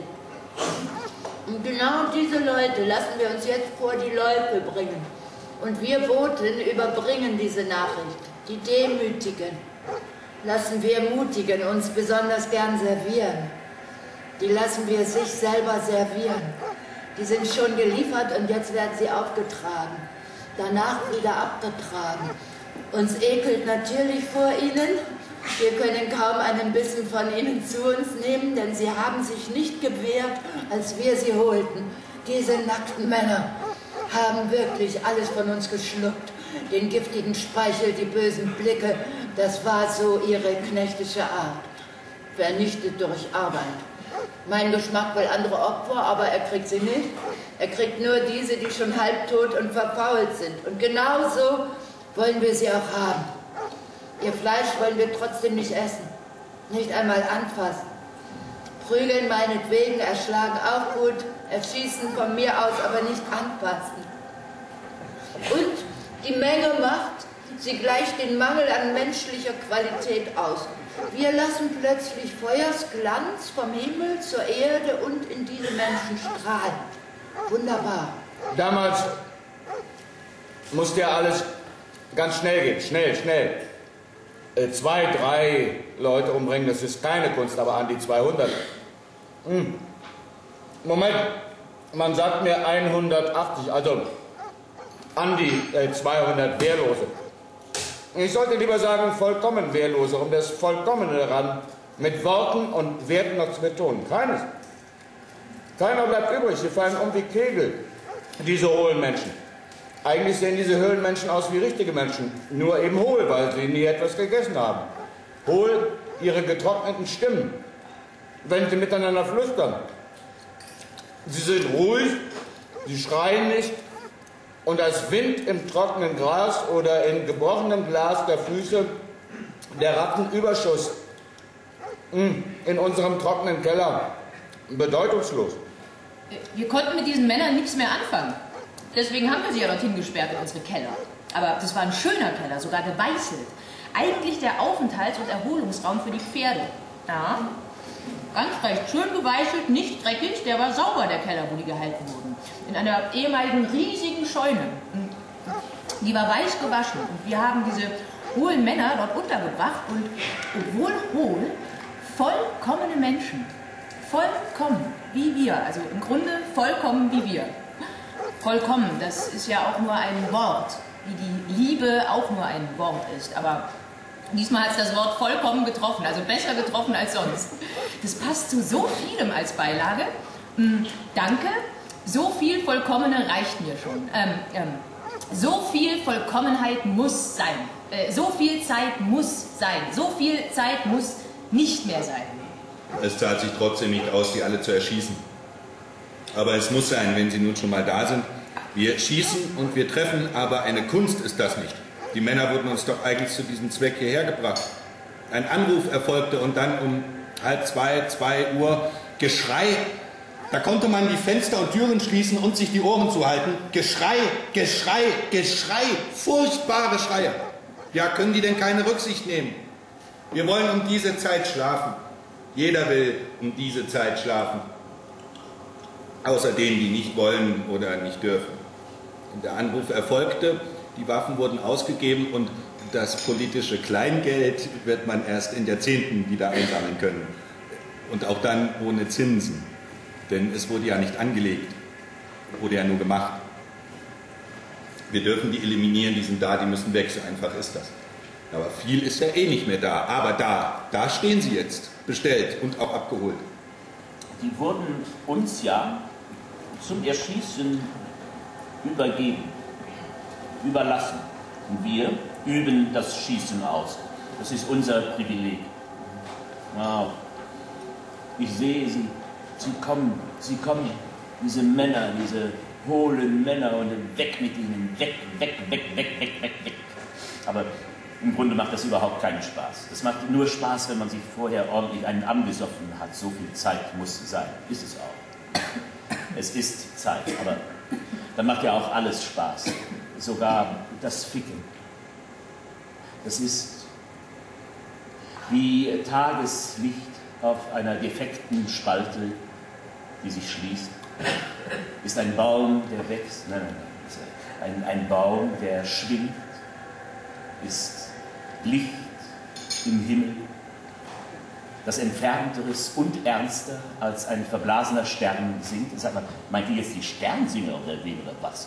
Und genau diese Leute lassen wir uns jetzt vor die Loipe bringen. Und wir Boten überbringen diese Nachricht. Die Demütigen lassen wir Mutigen uns besonders gern servieren. Die lassen wir sich selber servieren. Die sind schon geliefert und jetzt werden sie aufgetragen. Danach wieder abgetragen. Uns ekelt natürlich vor ihnen. Wir können kaum einen Bissen von ihnen zu uns nehmen, denn sie haben sich nicht gewehrt, als wir sie holten. Diese nackten Männer haben wirklich alles von uns geschluckt. Den giftigen Speichel, die bösen Blicke, das war so ihre knechtische Art. Vernichtet durch Arbeit. Mein Geschmack will andere Opfer, aber er kriegt sie nicht. Er kriegt nur diese, die schon halbtot und verfault sind. Und genauso wollen wir sie auch haben. Ihr Fleisch wollen wir trotzdem nicht essen. Nicht einmal anfassen. Prügeln meinetwegen, erschlagen auch gut, erschießen von mir aus, aber nicht anfassen. Und die Menge macht, sie gleicht den Mangel an menschlicher Qualität aus. Wir lassen plötzlich Feuersglanz vom Himmel zur Erde und in diese Menschen strahlen. Wunderbar. Damals musste ja alles ganz schnell gehen. Schnell. 2, 3 Leute umbringen, das ist keine Kunst, aber an die 200. Moment, man sagt mir 180, also an die 200 Wehrlose. Ich sollte lieber sagen, vollkommen Wehrlose, um das Vollkommene daran mit Worten und Werten noch zu betonen. Keines. Keiner bleibt übrig, sie fallen um wie Kegel, diese hohlen Menschen. Eigentlich sehen diese Höhlenmenschen aus wie richtige Menschen, nur eben hohl, weil sie nie etwas gegessen haben. Hohl ihre getrockneten Stimmen, wenn sie miteinander flüstern. Sie sind ruhig, sie schreien nicht und als Wind im trockenen Gras oder in gebrochenem Glas der Füße der Rattenüberschuss in unserem trockenen Keller. Bedeutungslos. Wir konnten mit diesen Männern nichts mehr anfangen. Deswegen haben wir sie ja dorthin gesperrt in unsere Keller. Aber das war ein schöner Keller, sogar geweißelt. Eigentlich der Aufenthalts- und Erholungsraum für die Pferde. Ja, ganz recht schön geweißelt, nicht dreckig. Der war sauber, der Keller, wo die gehalten wurden. In einer ehemaligen riesigen Scheune. Die war weiß gewaschen. Und wir haben diese hohlen Männer dort untergebracht und obwohl hohl, vollkommene Menschen. Vollkommen, wie wir. Also im Grunde vollkommen wie wir. Vollkommen, das ist ja auch nur ein Wort, wie die Liebe auch nur ein Wort ist. Aber diesmal hat es das Wort vollkommen getroffen, also besser getroffen als sonst. Das passt zu so vielem als Beilage. Danke, so viel Vollkommene reicht mir schon. So viel Vollkommenheit muss sein. So viel Zeit muss sein. So viel Zeit muss nicht mehr sein. Es zahlt sich trotzdem nicht aus, die alle zu erschießen. Aber es muss sein, wenn sie nun schon mal da sind. Wir schießen und wir treffen, aber eine Kunst ist das nicht. Die Männer wurden uns doch eigentlich zu diesem Zweck hierher gebracht. Ein Anruf erfolgte und dann um 1:30, 2 Uhr Geschrei. Da konnte man die Fenster und Türen schließen und sich die Ohren zuhalten. Geschrei, Geschrei, Geschrei, furchtbare Schreie. Ja, können die denn keine Rücksicht nehmen? Wir wollen um diese Zeit schlafen. Jeder will um diese Zeit schlafen. Außer denen, die nicht wollen oder nicht dürfen. Und der Anruf erfolgte, die Waffen wurden ausgegeben und das politische Kleingeld wird man erst in Jahrzehnten wieder einsammeln können. Und auch dann ohne Zinsen. Denn es wurde ja nicht angelegt, wurde ja nur gemacht. Wir dürfen die eliminieren, die sind da, die müssen weg, so einfach ist das. Aber viel ist ja eh nicht mehr da. Aber da stehen sie jetzt, bestellt und auch abgeholt. Die wurden uns ja zum Erschießen übergeben, überlassen. Und wir üben das Schießen aus. Das ist unser Privileg. Wow. Ich sehe sie. Sie kommen, diese Männer, diese hohlen Männer und weg mit ihnen, weg. Aber im Grunde macht das überhaupt keinen Spaß. Das macht nur Spaß, wenn man sich vorher ordentlich einen angesoffen hat. So viel Zeit muss sein. Ist es auch. Es ist Zeit, aber dann macht ja auch alles Spaß. Sogar das Ficken. Das ist wie Tageslicht auf einer defekten Spalte, die sich schließt. Ist ein Baum, der wächst. Nein. Ein Baum, der schwingt. Ist Licht im Himmel, das Entfernteres und ernster als ein verblasener Stern singt. Sag mal, meint ihr jetzt die Sternsinger oder wen oder was?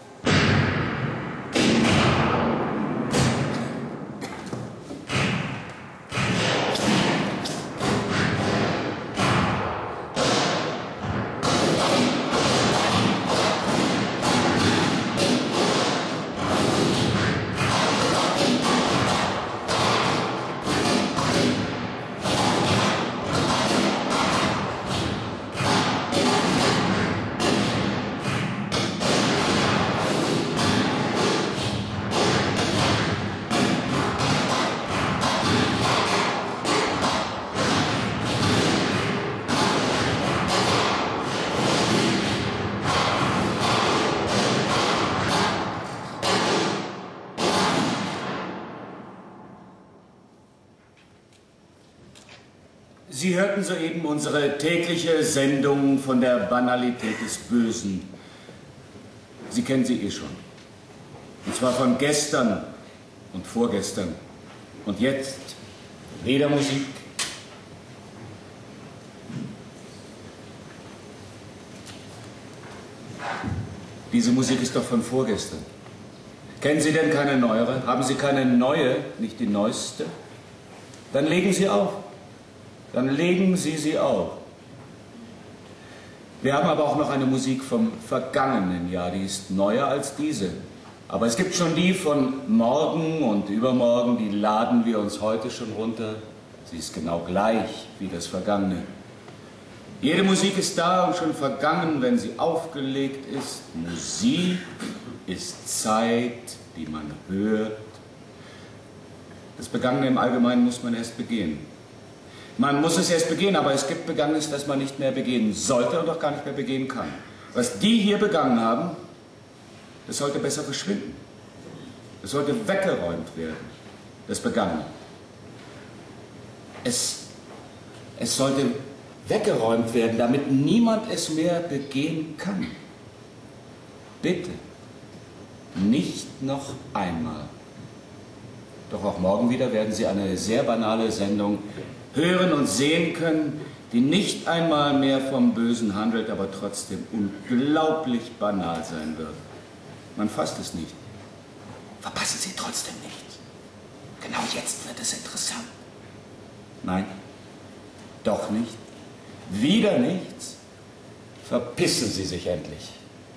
Sie hörten soeben unsere tägliche Sendung von der Banalität des Bösen. Sie kennen sie eh schon. Und zwar von gestern und vorgestern. Und jetzt weder Musik. Diese Musik ist doch von vorgestern. Kennen Sie denn keine neuere? Haben Sie keine neue, nicht die neueste? Dann legen Sie auf. Dann legen Sie sie auf. Wir haben aber auch noch eine Musik vom vergangenen Jahr, die ist neuer als diese. Aber es gibt schon die von morgen und übermorgen, die laden wir uns heute schon runter. Sie ist genau gleich wie das Vergangene. Jede Musik ist da und schon vergangen, wenn sie aufgelegt ist. Musik ist Zeit, die man hört. Das Begangene im Allgemeinen muss man erst begehen. Man muss es erst begehen, aber es gibt Begangenes, das man nicht mehr begehen sollte und auch gar nicht mehr begehen kann. Was die hier begangen haben, das sollte besser verschwinden. Das sollte weggeräumt werden, das Begangene. Es sollte weggeräumt werden, damit niemand es mehr begehen kann. Bitte, nicht noch einmal. Doch auch morgen wieder werden Sie eine sehr banale Sendung hören und sehen können, die nicht einmal mehr vom Bösen handelt, aber trotzdem unglaublich banal sein wird. Man fasst es nicht. Verpassen Sie trotzdem nichts. Genau jetzt wird es interessant. Nein, doch nicht. Wieder nichts. Verpissen Sie sich endlich.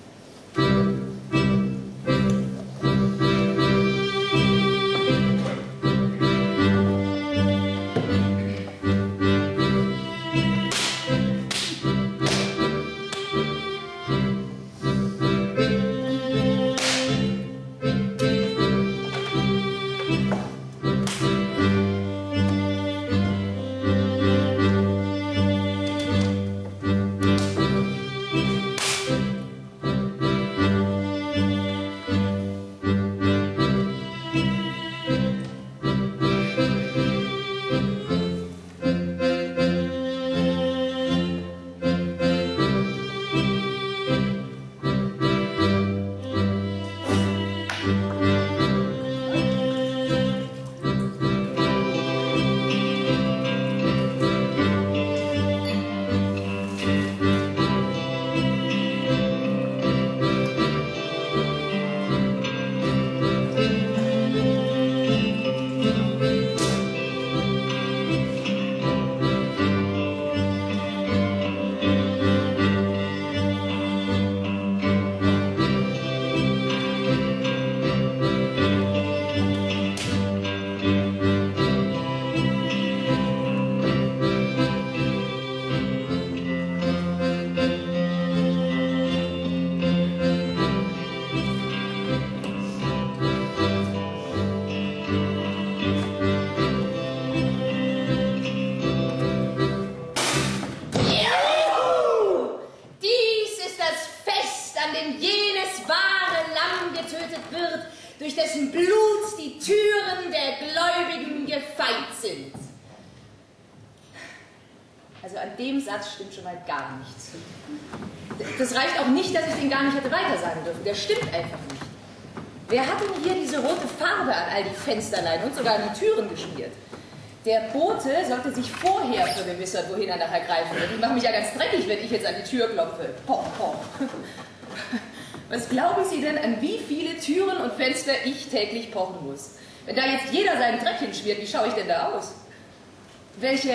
durch dessen Blut die Türen der Gläubigen gefeit sind. Also an dem Satz stimmt schon mal gar nichts. Das reicht auch nicht, dass ich den gar nicht hätte weitersagen dürfen. Der stimmt einfach nicht. Wer hat denn hier diese rote Farbe an all die Fensterlein und sogar an die Türen geschmiert? Der Bote sollte sich vorher vergewissern, wohin er nachher greifen wird. Ich mache mich ja ganz dreckig, wenn ich jetzt an die Tür klopfe. Poch, poch. Was glauben Sie denn, an wie viele Türen und Fenster ich täglich pochen muss? Wenn da jetzt jeder seinen Dreck hinschmiert, wie schaue ich denn da aus? Welche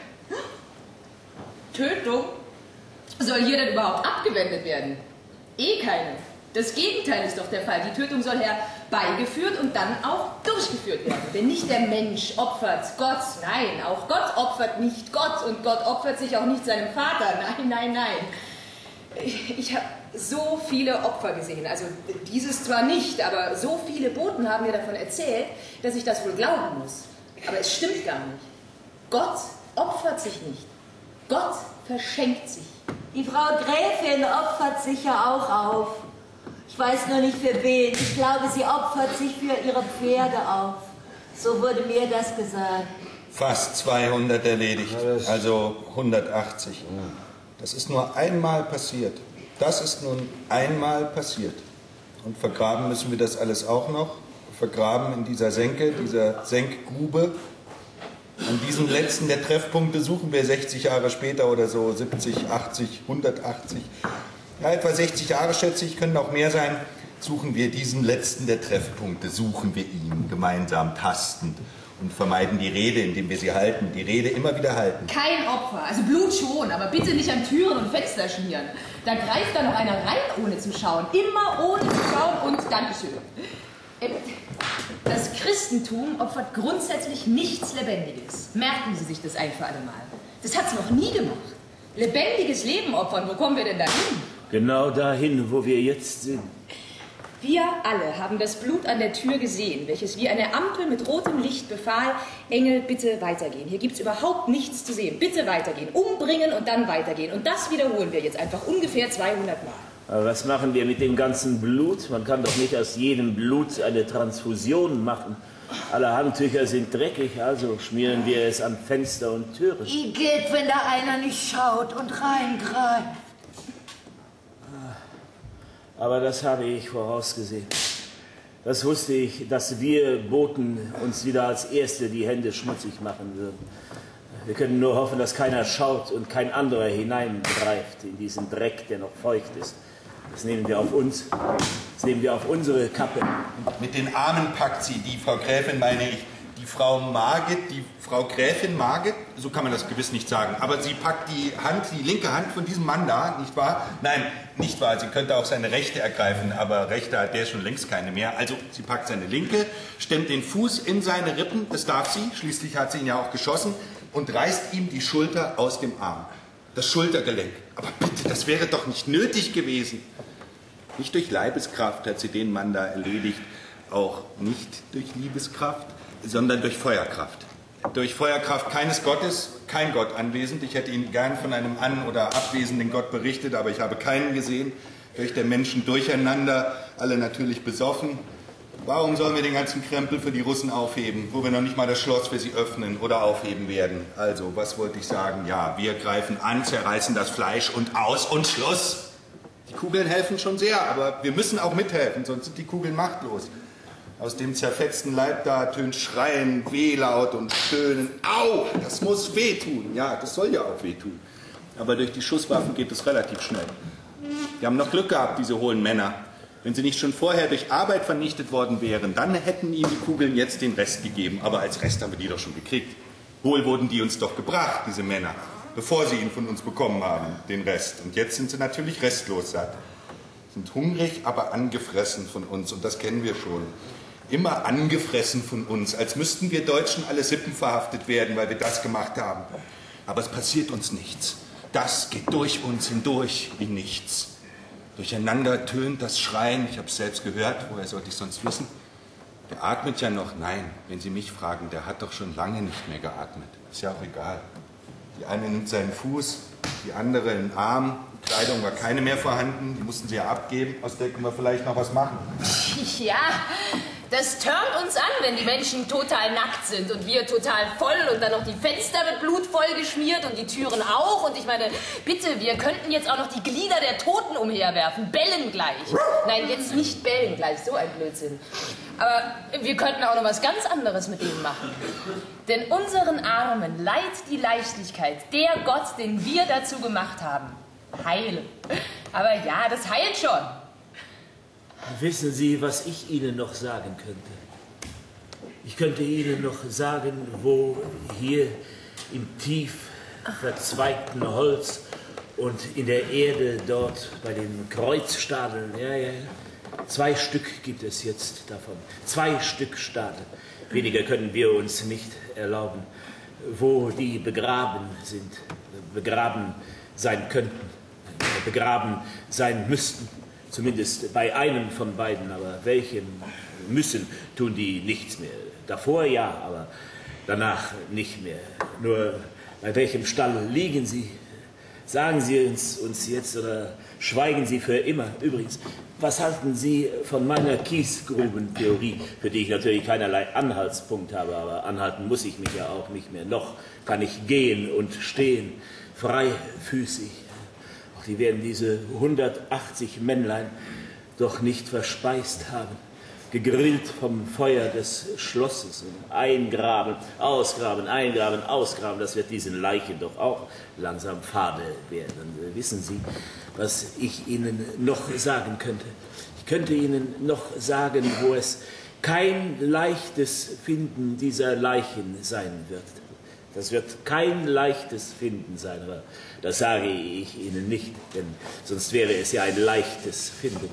Tötung soll hier denn überhaupt abgewendet werden? Eh keine. Das Gegenteil ist doch der Fall. Die Tötung soll herbeigeführt und dann auch durchgeführt werden. Denn nicht der Mensch opfert Gott, nein, auch Gott opfert nicht Gott und Gott opfert sich auch nicht seinem Vater, nein, nein, nein. Ich habe so viele Opfer gesehen, also dieses zwar nicht, aber so viele Boten haben mir davon erzählt, dass ich das wohl glauben muss. Aber es stimmt gar nicht. Gott opfert sich nicht. Gott verschenkt sich. Die Frau Gräfin opfert sich ja auch auf. Ich weiß nur nicht für wen. Ich glaube, sie opfert sich für ihre Pferde auf. So wurde mir das gesagt. Fast 200 erledigt, also 180. Das ist nur einmal passiert. Das ist nun einmal passiert. Und vergraben müssen wir das alles auch noch. Vergraben in dieser Senke, dieser Senkgrube. An diesem letzten der Treffpunkte suchen wir 60 Jahre später oder so, 70, 80, 180. Ja, etwa 60 Jahre, schätze ich, können auch mehr sein. Suchen wir diesen letzten der Treffpunkte, suchen wir ihn gemeinsam tastend und vermeiden die Rede, indem wir sie halten, die Rede immer wieder halten. Kein Opfer, also Blut schon, aber bitte nicht an Türen und Fenster schmieren. Da greift da noch einer rein, ohne zu schauen. Immer ohne zu schauen und Dankeschön. Das Christentum opfert grundsätzlich nichts Lebendiges. Merken Sie sich das ein für alle Mal. Das hat es noch nie gemacht. Lebendiges Leben opfern, wo kommen wir denn da hin? Genau dahin, wo wir jetzt sind. Wir alle haben das Blut an der Tür gesehen, welches wie eine Ampel mit rotem Licht befahl, Engel, bitte weitergehen. Hier gibt es überhaupt nichts zu sehen. Bitte weitergehen, umbringen und dann weitergehen. Und das wiederholen wir jetzt einfach ungefähr 200 Mal. Aber was machen wir mit dem ganzen Blut? Man kann doch nicht aus jedem Blut eine Transfusion machen. Alle Handtücher sind dreckig, also schmieren wir es an Fenster und Türen. Igitt, wenn da einer nicht schaut und reingreift. Aber das habe ich vorausgesehen. Das wusste ich, dass wir Boten uns wieder als Erste die Hände schmutzig machen würden. Wir können nur hoffen, dass keiner schaut und kein anderer hineingreift in diesen Dreck, der noch feucht ist. Das nehmen wir auf uns. Das nehmen wir auf unsere Kappe. Mit den Armen packt sie, die Frau Gräfin meine ich. Die Frau Margit, die Frau Gräfin Margit, so kann man das gewiss nicht sagen, aber sie packt die Hand, die linke Hand von diesem Mann da, nicht wahr? Nein, nicht wahr, sie könnte auch seine Rechte ergreifen, aber Rechte hat der schon längst keine mehr. Also sie packt seine linke, stemmt den Fuß in seine Rippen, das darf sie, schließlich hat sie ihn ja auch geschossen, und reißt ihm die Schulter aus dem Arm, das Schultergelenk. Aber bitte, das wäre doch nicht nötig gewesen. Nicht durch Leibeskraft hat sie den Mann da erledigt, auch nicht durch Liebeskraft, sondern durch Feuerkraft. Durch Feuerkraft keines Gottes, kein Gott anwesend. Ich hätte Ihnen gern von einem an- oder abwesenden Gott berichtet, aber ich habe keinen gesehen. Durch der Menschen durcheinander, alle natürlich besoffen. Warum sollen wir den ganzen Krempel für die Russen aufheben, wo wir noch nicht mal das Schloss für sie öffnen oder aufheben werden? Also, was wollte ich sagen? Ja, wir greifen an, zerreißen das Fleisch und aus und Schluss. Die Kugeln helfen schon sehr, aber wir müssen auch mithelfen, sonst sind die Kugeln machtlos. Aus dem zerfetzten Leib da tönt Schreien, Wehlaut und Stöhnen. Au, das muss wehtun. Ja, das soll ja auch wehtun. Aber durch die Schusswaffen geht es relativ schnell. Wir haben noch Glück gehabt, diese hohlen Männer. Wenn sie nicht schon vorher durch Arbeit vernichtet worden wären, dann hätten ihnen die Kugeln jetzt den Rest gegeben. Aber als Rest haben wir die doch schon gekriegt. Wohl wurden die uns doch gebracht, diese Männer, bevor sie ihn von uns bekommen haben, den Rest. Und jetzt sind sie natürlich restlos satt. Sind hungrig, aber angefressen von uns. Und das kennen wir schon. Immer angefressen von uns, als müssten wir Deutschen alle sippenverhaftet werden, weil wir das gemacht haben. Aber es passiert uns nichts. Das geht durch uns hindurch wie nichts. Durcheinander tönt das Schreien, ich habe es selbst gehört, woher sollte ich sonst wissen? Der atmet ja noch. Nein, wenn Sie mich fragen, der hat doch schon lange nicht mehr geatmet. Ist ja auch egal. Die eine nimmt seinen Fuß, die andere einen Arm. Die Kleidung war keine mehr vorhanden, die mussten sie ja abgeben. Aus der können wir vielleicht noch was machen. Ja, das turnt uns an, wenn die Menschen total nackt sind und wir total voll und dann noch die Fenster mit Blut vollgeschmiert und die Türen auch. Und ich meine, bitte, wir könnten jetzt auch noch die Glieder der Toten umherwerfen. Bellen gleich. Nein, jetzt nicht bellen gleich, so ein Blödsinn. Aber wir könnten auch noch was ganz anderes mit denen machen. Denn unseren Armen leiht die Leichtigkeit, der Gott, den wir dazu gemacht haben, heilen. Aber ja, das heilt schon. Wissen Sie, was ich Ihnen noch sagen könnte? Ich könnte Ihnen noch sagen, wo hier im tief verzweigten Holz und in der Erde dort bei den Kreuzstadeln, ja, 2 Stück gibt es jetzt davon. 2 Stück Stadel. Weniger können wir uns nicht erlauben, wo die begraben sind, begraben sein könnten, begraben sein müssten. Zumindest bei einem von beiden, aber welchem müssen, tun die nichts mehr. Davor ja, aber danach nicht mehr. Nur bei welchem Stall liegen sie? Sagen Sie uns jetzt oder schweigen Sie für immer. Übrigens, was halten Sie von meiner Kiesgrubentheorie, für die ich natürlich keinerlei Anhaltspunkt habe, aber anhalten muss ich mich ja auch nicht mehr. Noch kann ich gehen und stehen, freifüßig. Auch die werden diese 180 Männlein doch nicht verspeist haben. Gegrillt vom Feuer des Schlosses und eingraben, ausgraben, eingraben, ausgraben, das wird diesen Leichen doch auch langsam fade werden. Wissen Sie, was ich Ihnen noch sagen könnte? Ich könnte Ihnen noch sagen, wo es kein leichtes Finden dieser Leichen sein wird. Das wird kein leichtes Finden sein, aber das sage ich Ihnen nicht, denn sonst wäre es ja ein leichtes Finden.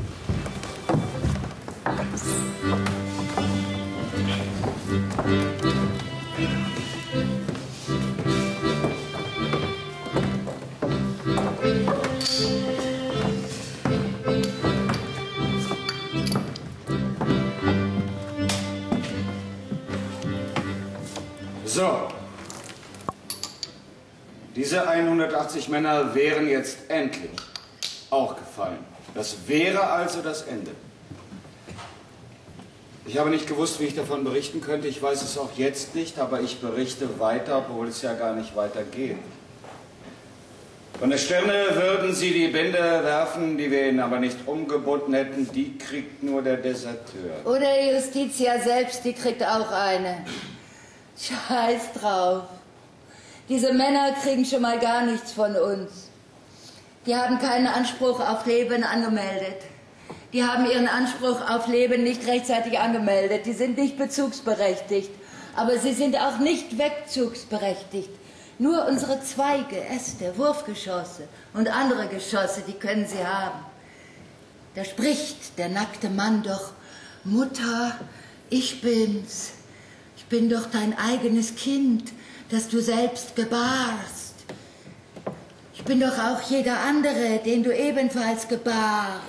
So. Diese 180 Männer wären jetzt endlich auch gefallen. Das wäre also das Ende. Ich habe nicht gewusst, wie ich davon berichten könnte. Ich weiß es auch jetzt nicht, aber ich berichte weiter, obwohl es ja gar nicht weitergeht. Von der Stirne würden Sie die Binde werfen, die wir Ihnen aber nicht umgebunden hätten. Die kriegt nur der Deserteur. Oder Justitia selbst, die kriegt auch eine. Scheiß drauf. Diese Männer kriegen schon mal gar nichts von uns. Die haben keinen Anspruch auf Leben angemeldet. Die haben ihren Anspruch auf Leben nicht rechtzeitig angemeldet. Die sind nicht bezugsberechtigt. Aber sie sind auch nicht wegzugsberechtigt. Nur unsere Zweige, Äste, Wurfgeschosse und andere Geschosse, die können sie haben. Da spricht der nackte Mann doch: Mutter, ich bin's. Ich bin doch dein eigenes Kind, das du selbst gebarst. Ich bin doch auch jeder andere, den du ebenfalls gebarst.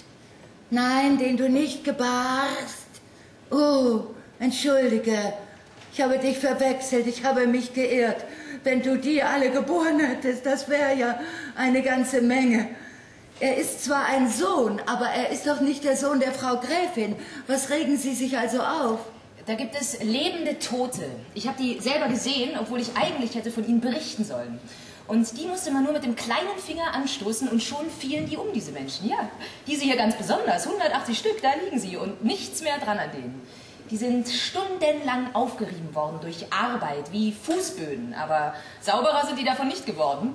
Nein, den du nicht gebarst. Oh, entschuldige, ich habe dich verwechselt, ich habe mich geirrt. Wenn du die alle geboren hättest, das wäre ja eine ganze Menge. Er ist zwar ein Sohn, aber er ist doch nicht der Sohn der Frau Gräfin. Was regen Sie sich also auf? Da gibt es lebende Tote. Ich habe die selber gesehen, obwohl ich eigentlich hätte von ihnen berichten sollen. Und die musste man nur mit dem kleinen Finger anstoßen und schon fielen die um, diese Menschen. Ja, diese hier ganz besonders, 180 Stück, da liegen sie und nichts mehr dran an denen. Die sind stundenlang aufgerieben worden durch Arbeit, wie Fußböden. Aber sauberer sind die davon nicht geworden.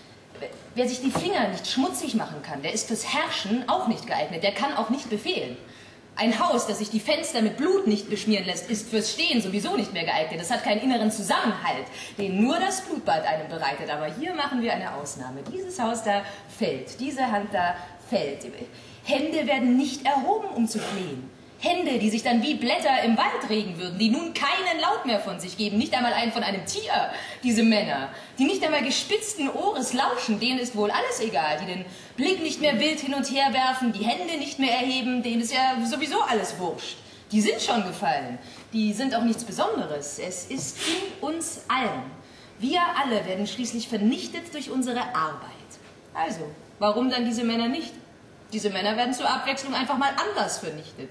Wer sich die Finger nicht schmutzig machen kann, der ist fürs Herrschen auch nicht geeignet. Der kann auch nicht befehlen. Ein Haus, das sich die Fenster mit Blut nicht beschmieren lässt, ist fürs Stehen sowieso nicht mehr geeignet. Es hat keinen inneren Zusammenhalt, den nur das Blutbad einem bereitet. Aber hier machen wir eine Ausnahme. Dieses Haus da fällt, diese Hand da fällt. Hände werden nicht erhoben, um zu flehen. Hände, die sich dann wie Blätter im Wald regen würden, die nun keinen Laut mehr von sich geben, nicht einmal einen von einem Tier, diese Männer, die nicht einmal gespitzten Ohres lauschen, denen ist wohl alles egal, die den Blick nicht mehr wild hin und her werfen, die Hände nicht mehr erheben, denen ist ja sowieso alles wurscht. Die sind schon gefallen, die sind auch nichts Besonderes, es ist in uns allen. Wir alle werden schließlich vernichtet durch unsere Arbeit. Also, warum dann diese Männer nicht? Diese Männer werden zur Abwechslung einfach mal anders vernichtet.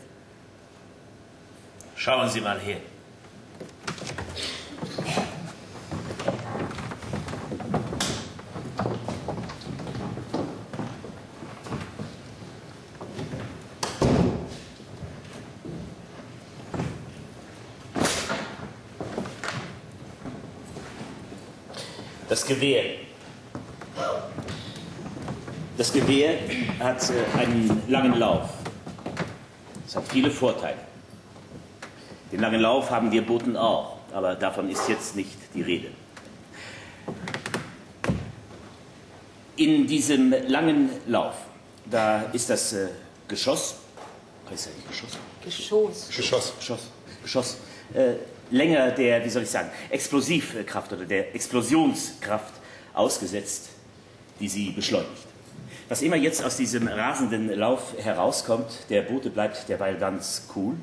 Schauen Sie mal her. Das Gewehr. Das Gewehr hat einen langen Lauf. Es hat viele Vorteile. Den langen Lauf haben wir Boten auch, aber davon ist jetzt nicht die Rede. In diesem langen Lauf, da ist das Geschoss, heißt das nicht Geschoss? Geschoss. Länger der, wie soll ich sagen, Explosivkraft oder der Explosionskraft ausgesetzt, die sie beschleunigt. Was immer jetzt aus diesem rasenden Lauf herauskommt, der Bote bleibt derweil ganz cool.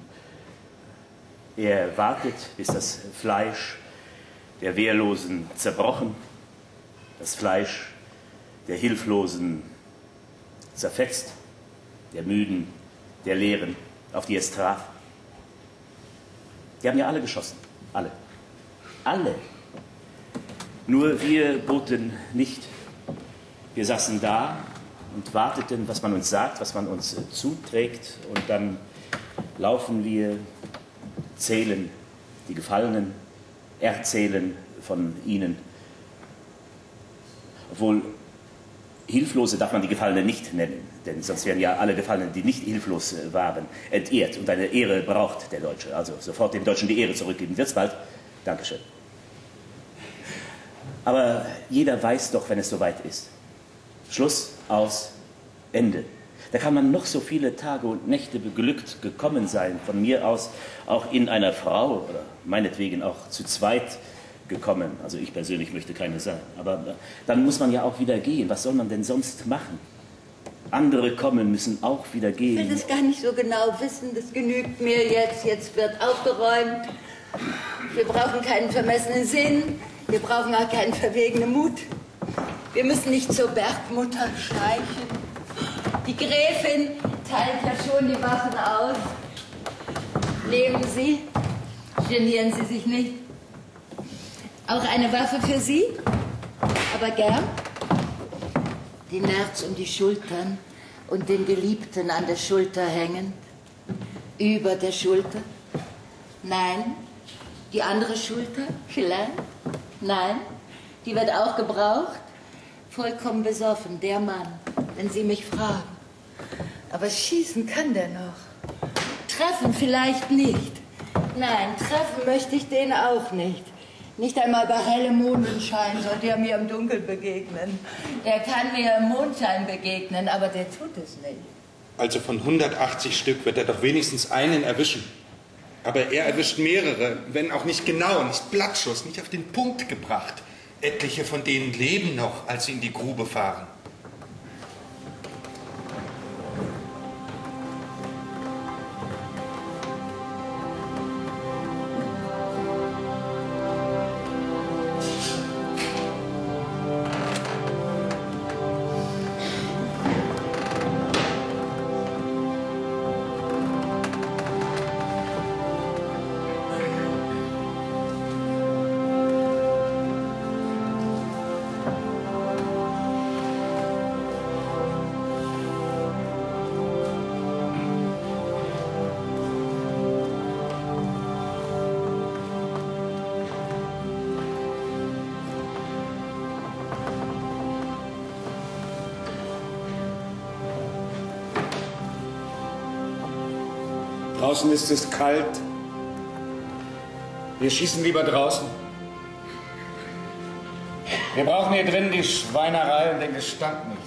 Er wartet, bis das Fleisch der Wehrlosen zerbrochen, das Fleisch der Hilflosen zerfetzt, der Müden, der Leeren, auf die es traf. Die haben ja alle geschossen, alle. Alle. Nur wir Boten nicht. Wir saßen da und warteten, was man uns sagt, was man uns zuträgt, und dann laufen wir, zählen die Gefallenen, erzählen von ihnen. Obwohl, Hilflose darf man die Gefallenen nicht nennen, denn sonst wären ja alle Gefallenen, die nicht hilflos waren, entehrt. Und eine Ehre braucht der Deutsche. Also sofort dem Deutschen die Ehre zurückgeben. Wird's bald? Dankeschön. Aber jeder weiß doch, wenn es soweit ist. Schluss, aus, Ende. Da kann man noch so viele Tage und Nächte beglückt gekommen sein, von mir aus auch in einer Frau oder meinetwegen auch zu zweit gekommen. Also ich persönlich möchte keine sein. Aber dann muss man ja auch wieder gehen. Was soll man denn sonst machen? Andere kommen, müssen auch wieder gehen. Ich will das gar nicht so genau wissen. Das genügt mir jetzt. Jetzt wird aufgeräumt. Wir brauchen keinen vermessenen Sinn. Wir brauchen auch keinen verwegenen Mut. Wir müssen nicht zur Bergmutter schleichen. Die Gräfin teilt ja schon die Waffen aus. Nehmen Sie, genieren Sie sich nicht. Auch eine Waffe für Sie, aber gern. Die Nerz um die Schultern und den Geliebten an der Schulter hängend. Über der Schulter? Nein. Die andere Schulter? Vielleicht? Nein. Die wird auch gebraucht? Vollkommen besoffen, der Mann, wenn Sie mich fragen. Aber schießen kann der noch. Treffen vielleicht nicht. Nein, treffen möchte ich den auch nicht. Nicht einmal bei hellem Mondenschein soll der mir im Dunkeln begegnen. Der kann mir im Mondschein begegnen, aber der tut es nicht. Also von 180 Stück wird er doch wenigstens einen erwischen. Aber er erwischt mehrere, wenn auch nicht genau, nicht Blattschuss, nicht auf den Punkt gebracht. Etliche von denen leben noch, als sie in die Grube fahren. Draußen ist es kalt. Wir schießen lieber draußen. Wir brauchen hier drin die Schweinerei und den Gestank nicht.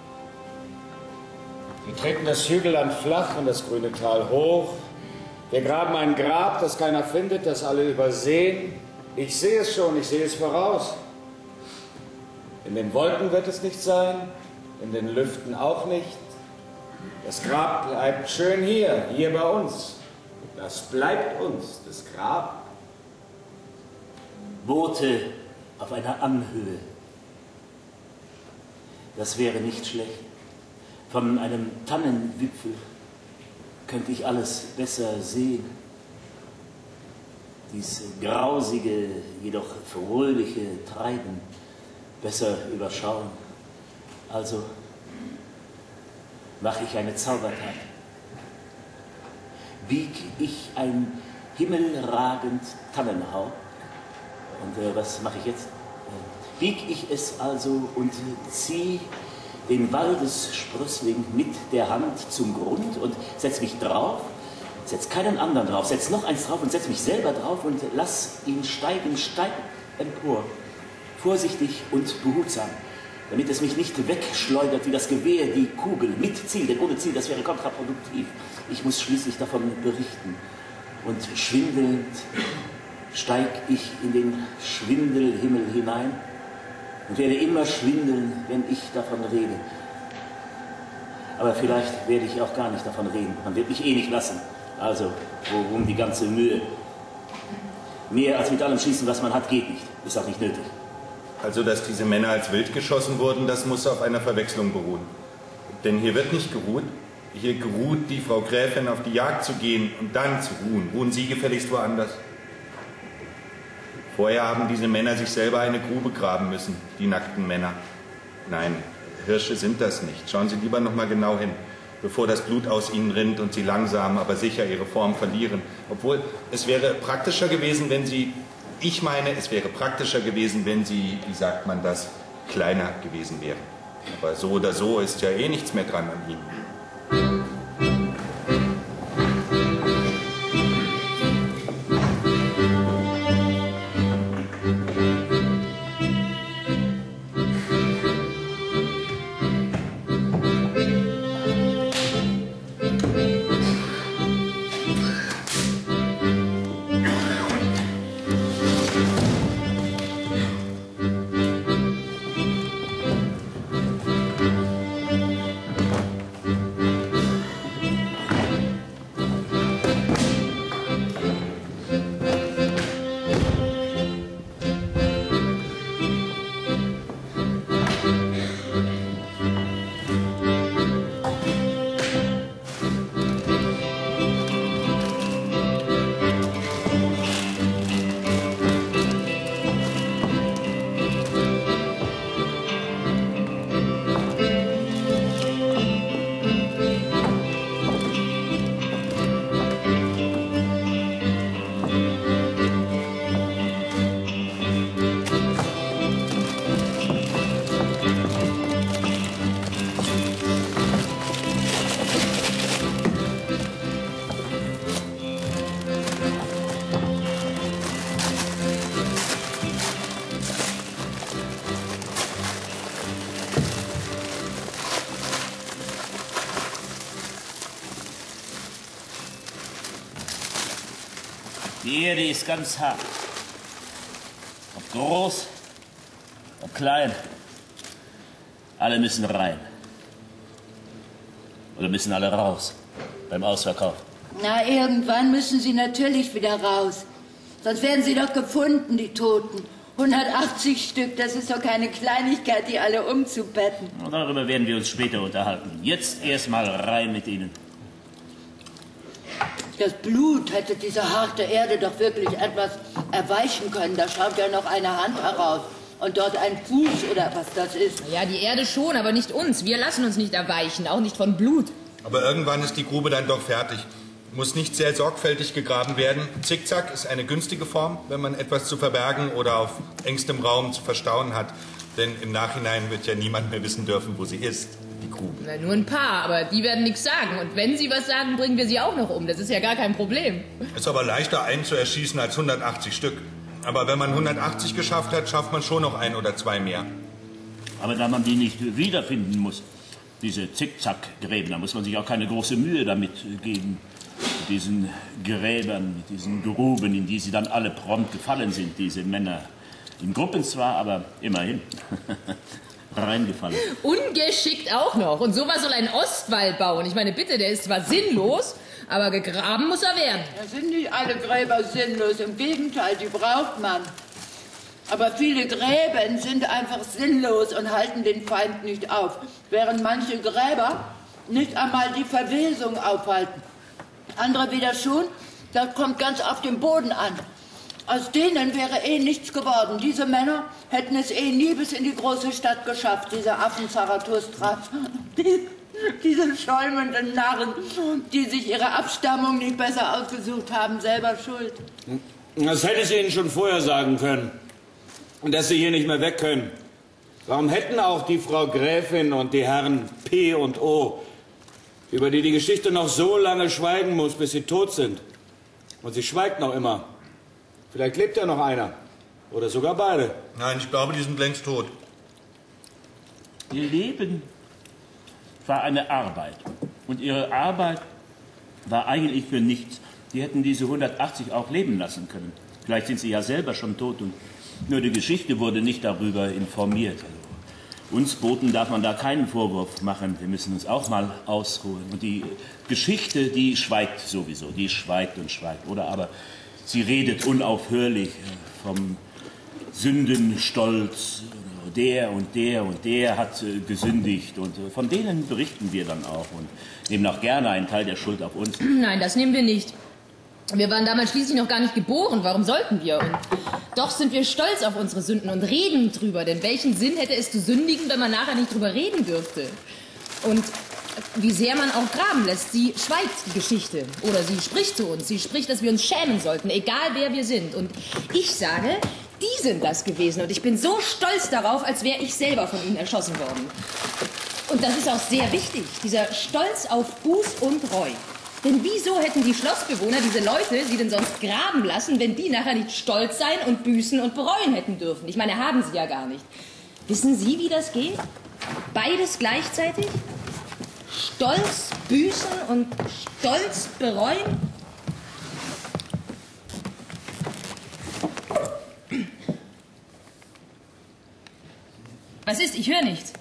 Wir treten das Hügelland flach und das grüne Tal hoch. Wir graben ein Grab, das keiner findet, das alle übersehen. Ich sehe es schon, ich sehe es voraus. In den Wolken wird es nicht sein, in den Lüften auch nicht. Das Grab bleibt schön hier bei uns. Das bleibt uns, das Grab. Boote auf einer Anhöhe. Das wäre nicht schlecht. Von einem Tannenwipfel könnte ich alles besser sehen. Dies grausige, jedoch fröhliche Treiben besser überschauen. Also mache ich eine Zaubertat. Bieg ich ein himmelragend Tannenhaupt. Und was mache ich jetzt? Bieg ich es also und zieh den Waldessprössling mit der Hand zum Grund und setz mich drauf, setz keinen anderen drauf, setz noch eins drauf und setz mich selber drauf und lass ihn steigen, steig empor. Vorsichtig und behutsam, damit es mich nicht wegschleudert wie das Gewehr, die Kugel, mit Ziel, denn ohne Ziel, das wäre kontraproduktiv. Ich muss schließlich davon berichten. Und schwindelnd steig ich in den Schwindelhimmel hinein und werde immer schwindeln, wenn ich davon rede. Aber vielleicht werde ich auch gar nicht davon reden. Man wird mich eh nicht lassen. Also, worum die ganze Mühe? Mehr als mit allem schießen, was man hat, geht nicht. Ist auch nicht nötig. Also, dass diese Männer als wild geschossen wurden, das muss auf einer Verwechslung beruhen. Denn hier wird nicht geruht. Hier geruht die Frau Gräfin, auf die Jagd zu gehen und dann zu ruhen. Ruhen Sie gefälligst woanders. Vorher haben diese Männer sich selber eine Grube graben müssen, die nackten Männer. Nein, Hirsche sind das nicht. Schauen Sie lieber noch mal genau hin, bevor das Blut aus ihnen rinnt und sie langsam, aber sicher ihre Form verlieren. Obwohl, es wäre praktischer gewesen, wenn sie, ich meine, es wäre praktischer gewesen, wenn sie, wie sagt man das, kleiner gewesen wären. Aber so oder so ist ja eh nichts mehr dran an ihnen. Die Erde ist ganz hart. Ob groß, ob klein. Alle müssen rein. Oder müssen alle raus beim Ausverkauf. Na, irgendwann müssen sie natürlich wieder raus. Sonst werden sie doch gefunden, die Toten. 180 Stück, das ist doch keine Kleinigkeit, die alle umzubetten. Und darüber werden wir uns später unterhalten. Jetzt erstmal rein mit ihnen. Das Blut hätte diese harte Erde doch wirklich etwas erweichen können. Da schaut ja noch eine Hand heraus. Und dort ein Fuß oder was das ist. Ja, die Erde schon, aber nicht uns. Wir lassen uns nicht erweichen, auch nicht von Blut. Aber irgendwann ist die Grube dann doch fertig. Muss nicht sehr sorgfältig gegraben werden. Zickzack ist eine günstige Form, wenn man etwas zu verbergen oder auf engstem Raum zu verstauen hat. Denn im Nachhinein wird ja niemand mehr wissen dürfen, wo sie ist, die Grube. Na, nur ein paar, aber die werden nichts sagen. Und wenn sie was sagen, bringen wir sie auch noch um. Das ist ja gar kein Problem. Ist aber leichter, einen zu erschießen als 180 Stück. Aber wenn man 180 geschafft hat, schafft man schon noch 1 oder 2 mehr. Aber da man die nicht wiederfinden muss, diese Zickzackgräben, da muss man sich auch keine große Mühe damit geben. Mit diesen Gräbern, mit diesen Gruben, in die sie dann alle prompt gefallen sind, diese Männer. In Gruppen zwar, aber immerhin. Reingefallen. Ungeschickt auch noch. Und sowas soll ein Ostwall bauen. Ich meine, bitte, der ist zwar sinnlos, aber gegraben muss er werden. Da sind nicht alle Gräber sinnlos. Im Gegenteil, die braucht man. Aber viele Gräben sind einfach sinnlos und halten den Feind nicht auf. Während manche Gräber nicht einmal die Verwesung aufhalten. Andere wieder schon, das kommt ganz auf den Boden an. Aus denen wäre nichts geworden. Diese Männer hätten es nie bis in die große Stadt geschafft, diese Affen Zarathustra. Diese schäumenden Narren, die sich ihre Abstammung nicht besser ausgesucht haben, selber schuld. Das hätte ich Ihnen schon vorher sagen können. Und dass Sie hier nicht mehr weg können. Warum hätten auch die Frau Gräfin und die Herren P. und O., über die die Geschichte noch so lange schweigen muss, bis sie tot sind? Und sie schweigt noch immer. Vielleicht lebt ja noch einer. Oder sogar beide. Nein, ich glaube, die sind längst tot. Ihr Leben war eine Arbeit. Und ihre Arbeit war eigentlich für nichts. Sie hätten diese 180 auch leben lassen können. Vielleicht sind sie ja selber schon tot und nur die Geschichte wurde nicht darüber informiert. Uns Boten darf man da keinen Vorwurf machen. Wir müssen uns auch mal ausruhen. Und die Geschichte, die schweigt sowieso. Die schweigt und schweigt. Oder aber sie redet unaufhörlich vom Sündenstolz. Der und der und der hat gesündigt. Und von denen berichten wir dann auch und nehmen auch gerne einen Teil der Schuld auf uns. Nein, das nehmen wir nicht. Wir waren damals schließlich noch gar nicht geboren. Warum sollten wir? Und doch sind wir stolz auf unsere Sünden und reden drüber. Denn welchen Sinn hätte es zu sündigen, wenn man nachher nicht drüber reden dürfte? Und wie sehr man auch graben lässt. Sie schweigt, die Geschichte. Oder sie spricht zu uns. Sie spricht, dass wir uns schämen sollten, egal wer wir sind. Und ich sage, die sind das gewesen. Und ich bin so stolz darauf, als wäre ich selber von ihnen erschossen worden. Und das ist auch sehr wichtig, dieser Stolz auf Buß und Reu. Denn wieso hätten die Schlossbewohner, diese Leute, sie denn sonst graben lassen, wenn die nachher nicht stolz sein und büßen und bereuen hätten dürfen? Ich meine, haben sie ja gar nicht. Wissen Sie, wie das geht? Beides gleichzeitig? Stolz büßen und Stolz bereuen? Was ist? Ich höre nichts.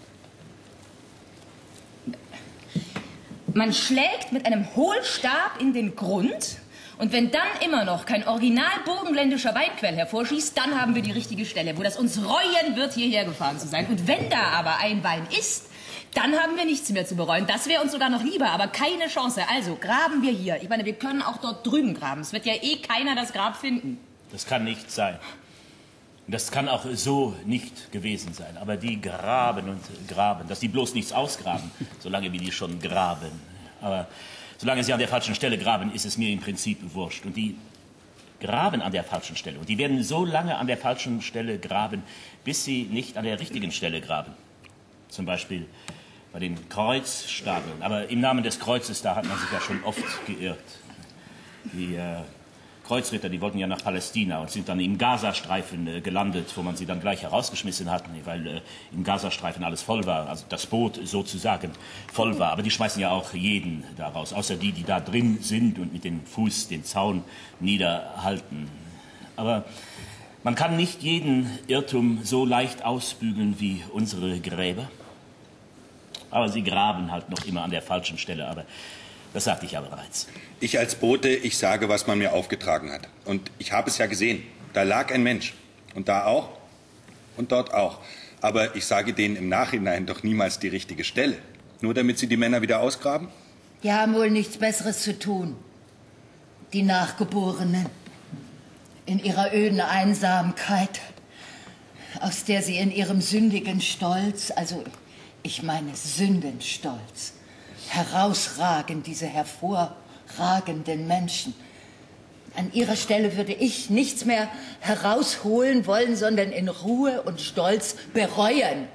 Man schlägt mit einem Hohlstab in den Grund und wenn dann immer noch kein original burgenländischer Weinquell hervorschießt, dann haben wir die richtige Stelle, wo das uns reuen wird, hierher gefahren zu sein. Und wenn da aber ein Wein ist, dann haben wir nichts mehr zu bereuen. Das wäre uns sogar noch lieber, aber keine Chance. Also graben wir hier. Ich meine, wir können auch dort drüben graben. Es wird ja keiner das Grab finden. Das kann nicht sein. Das kann auch so nicht gewesen sein. Aber die graben und graben, dass die bloß nichts ausgraben, solange wie die schon graben. Aber solange sie an der falschen Stelle graben, ist es mir im Prinzip wurscht. Und die graben an der falschen Stelle. Und die werden so lange an der falschen Stelle graben, bis sie nicht an der richtigen Stelle graben. Zum Beispiel bei den Kreuzstapeln. Aber im Namen des Kreuzes, da hat man sich ja schon oft geirrt. Die Kreuzritter, die wollten ja nach Palästina und sind dann im Gazastreifen gelandet, wo man sie dann gleich herausgeschmissen hat, weil im Gazastreifen alles voll war, also das Boot sozusagen voll war. Aber die schmeißen ja auch jeden da raus, außer die, die da drin sind und mit dem Fuß den Zaun niederhalten. Aber man kann nicht jeden Irrtum so leicht ausbügeln wie unsere Gräber. Aber sie graben halt noch immer an der falschen Stelle, aber das sagte ich ja bereits. Ich als Bote, ich sage, was man mir aufgetragen hat. Und ich habe es ja gesehen. Da lag ein Mensch. Und da auch. Und dort auch. Aber ich sage denen im Nachhinein doch niemals die richtige Stelle. Nur damit sie die Männer wieder ausgraben? Die haben wohl nichts Besseres zu tun. Die Nachgeborenen. In ihrer öden Einsamkeit, aus der sie in ihrem sündigen Stolz, also ich meine Sündenstolz, herausragen, diese hervorragenden Menschen. An ihrer Stelle würde ich nichts mehr herausholen wollen, sondern in Ruhe und Stolz bereuen.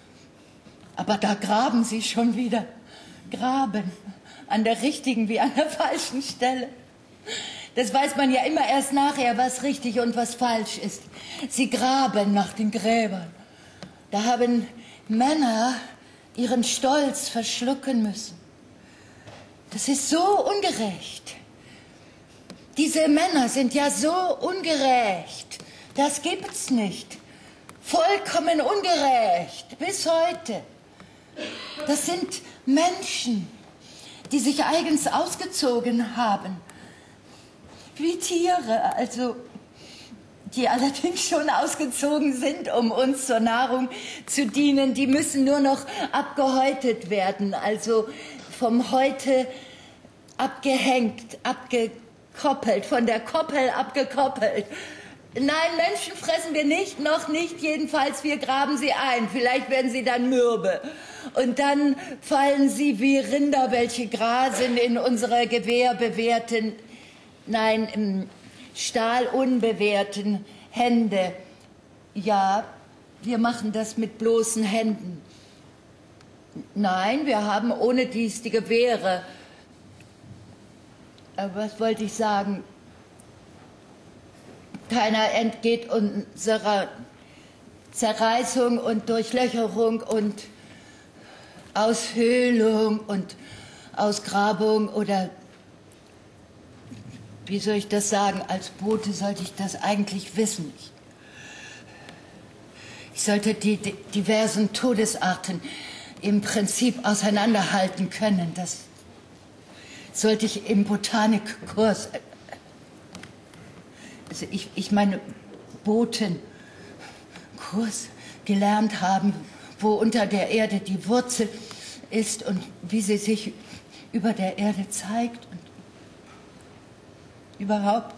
Aber da graben sie schon wieder. Graben. An der richtigen wie an der falschen Stelle. Das weiß man ja immer erst nachher, was richtig und was falsch ist. Sie graben nach den Gräbern. Da haben Männer ihren Stolz verschlucken müssen. Das ist so ungerecht. Diese Männer sind ja so ungerecht. Das gibt's nicht. Vollkommen ungerecht. Bis heute. Das sind Menschen, die sich eigens ausgezogen haben. Wie Tiere, also die allerdings schon ausgezogen sind, um uns zur Nahrung zu dienen. Die müssen nur noch abgehäutet werden, also vom Häute abgehängt, abgekoppelt, von der Koppel abgekoppelt. Nein, Menschen fressen wir nicht, noch nicht, jedenfalls wir graben sie ein. Vielleicht werden sie dann mürbe. Und dann fallen sie wie Rinder, welche grasen in unserer gewehrbewehrten, nein, im stahlunbewehrten Hände. Ja, wir machen das mit bloßen Händen. Nein, wir haben ohne dies die Gewehre. Aber was wollte ich sagen? Keiner entgeht unserer Zerreißung und Durchlöcherung und Aushöhlung und Ausgrabung oder wie soll ich das sagen? Als Bote sollte ich das eigentlich wissen. Ich sollte die diversen Todesarten im Prinzip auseinanderhalten können. Das sollte ich im Botanikkurs, also ich meine Botenkurs gelernt haben, wo unter der Erde die Wurzel ist und wie sie sich über der Erde zeigt und überhaupt.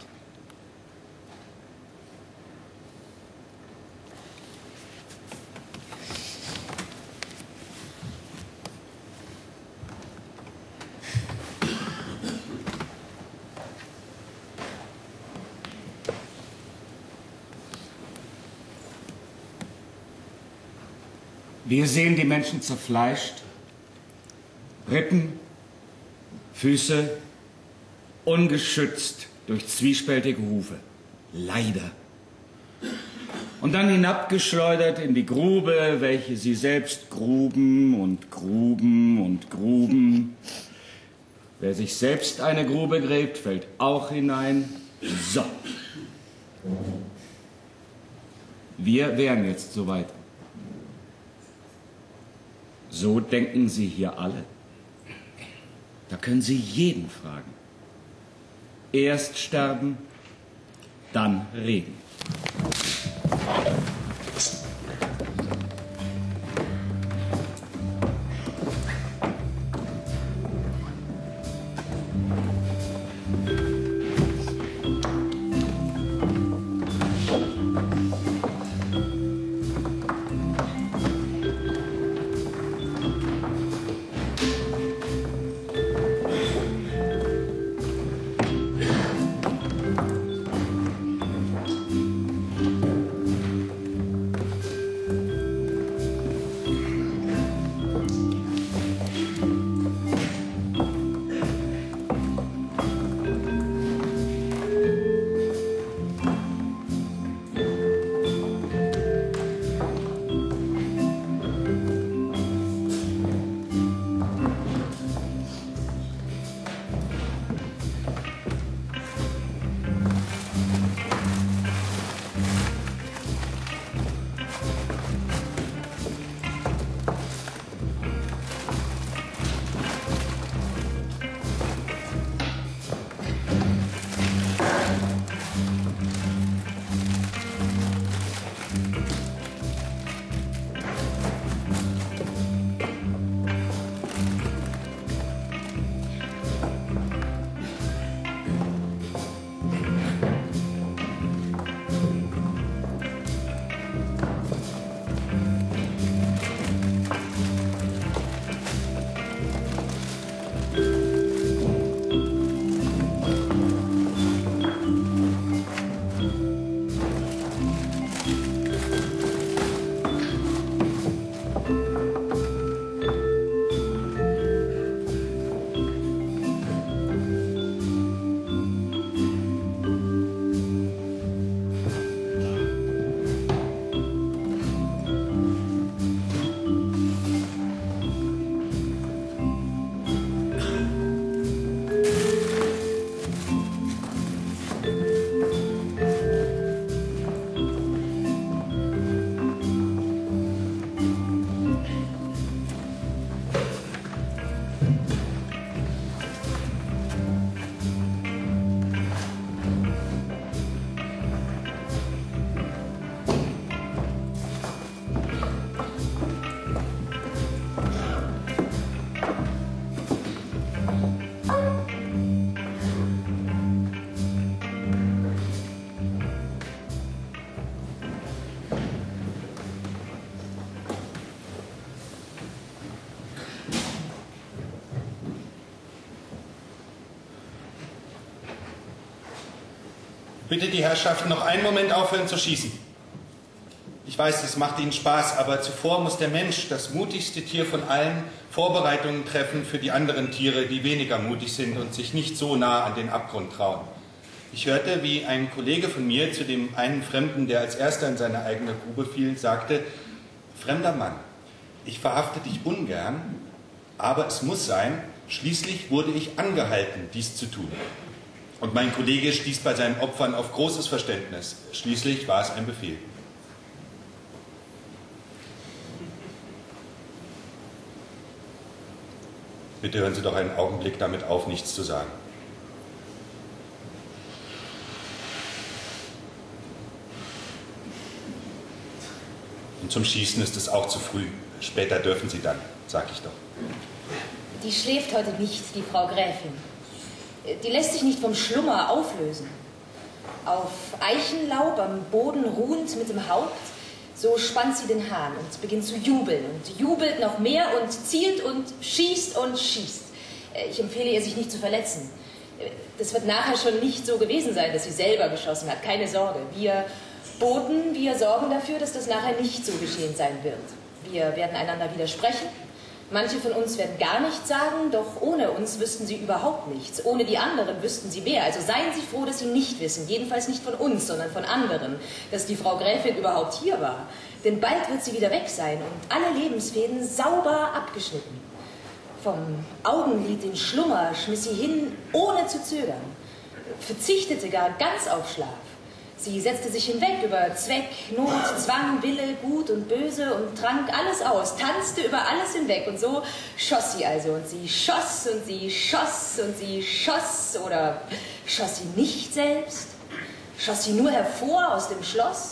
Wir sehen die Menschen zerfleischt, Rippen, Füße, ungeschützt durch zwiespältige Hufe. Leider. Und dann hinabgeschleudert in die Grube, welche sie selbst gruben und gruben und gruben. Wer sich selbst eine Grube gräbt, fällt auch hinein. So. Wir wären jetzt soweit. So denken Sie hier alle. Da können Sie jeden fragen. Erst sterben, dann reden. Bitte die Herrschaften noch einen Moment aufhören zu schießen. Ich weiß, es macht Ihnen Spaß, aber zuvor muss der Mensch, das mutigste Tier von allen, Vorbereitungen treffen für die anderen Tiere, die weniger mutig sind und sich nicht so nah an den Abgrund trauen. Ich hörte, wie ein Kollege von mir zu dem einen Fremden, der als erster in seine eigene Grube fiel, sagte: Fremder Mann, ich verhafte dich ungern, aber es muss sein, schließlich wurde ich angehalten, dies zu tun. Und mein Kollege stieß bei seinen Opfern auf großes Verständnis. Schließlich war es ein Befehl. Bitte hören Sie doch einen Augenblick damit auf, nichts zu sagen. Und zum Schießen ist es auch zu früh. Später dürfen Sie dann, sag ich doch. Die schläft heute nicht, die Frau Gräfin. Die lässt sich nicht vom Schlummer auflösen. Auf Eichenlaub am Boden ruhend mit dem Haupt, so spannt sie den Hahn und beginnt zu jubeln und jubelt noch mehr und zielt und schießt und schießt. Ich empfehle ihr, sich nicht zu verletzen. Das wird nachher schon nicht so gewesen sein, dass sie selber geschossen hat. Keine Sorge. Wir Boten, wir sorgen dafür, dass das nachher nicht so geschehen sein wird. Wir werden einander widersprechen. Manche von uns werden gar nichts sagen, doch ohne uns wüssten sie überhaupt nichts. Ohne die anderen wüssten sie mehr. Also seien Sie froh, dass Sie nicht wissen, jedenfalls nicht von uns, sondern von anderen, dass die Frau Gräfin überhaupt hier war. Denn bald wird sie wieder weg sein und alle Lebensfäden sauber abgeschnitten. Vom Augenlid in Schlummer schmiss sie hin, ohne zu zögern, verzichtete gar ganz auf Schlaf. Sie setzte sich hinweg über Zweck, Not, Zwang, Wille, Gut und Böse und trank alles aus, tanzte über alles hinweg. Und so schoss sie also. Und sie schoss und sie schoss und sie schoss. Oder schoss sie nicht selbst? Schoss sie nur hervor aus dem Schloss?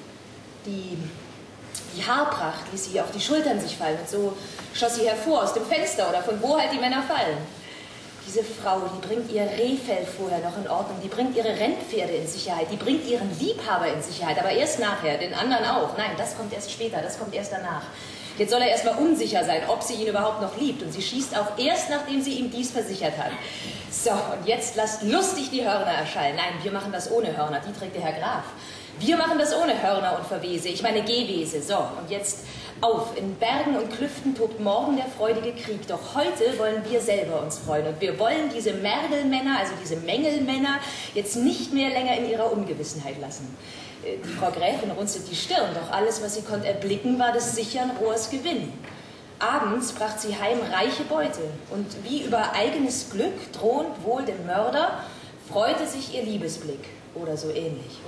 Die Haarpracht ließ sie auf die Schultern sich fallen. Und so schoss sie hervor aus dem Fenster oder von wo halt die Männer fallen. Diese Frau, die bringt ihr Rehfell vorher noch in Ordnung, die bringt ihre Rennpferde in Sicherheit, die bringt ihren Liebhaber in Sicherheit, aber erst nachher, den anderen auch. Nein, das kommt erst später, das kommt erst danach. Jetzt soll er erst mal unsicher sein, ob sie ihn überhaupt noch liebt. Und sie schießt auch erst, nachdem sie ihm dies versichert hat. So, und jetzt lasst lustig die Hörner erschallen. Nein, wir machen das ohne Hörner, die trägt der Herr Graf. Wir machen das ohne Hörner und Verwese, ich meine Gehwese. So, und jetzt auf, in Bergen und Klüften tobt morgen der freudige Krieg. Doch heute wollen wir selber uns freuen. Und wir wollen diese Mergelmänner, also diese Mängelmänner, jetzt nicht mehr länger in ihrer Ungewissenheit lassen. Die Frau Gräfin runzelt die Stirn, doch alles, was sie konnte erblicken, war des sichern Rohrs Gewinn. Abends bracht sie heim reiche Beute. Und wie über eigenes Glück, drohend wohl dem Mörder, freute sich ihr Liebesblick. Oder so ähnlich,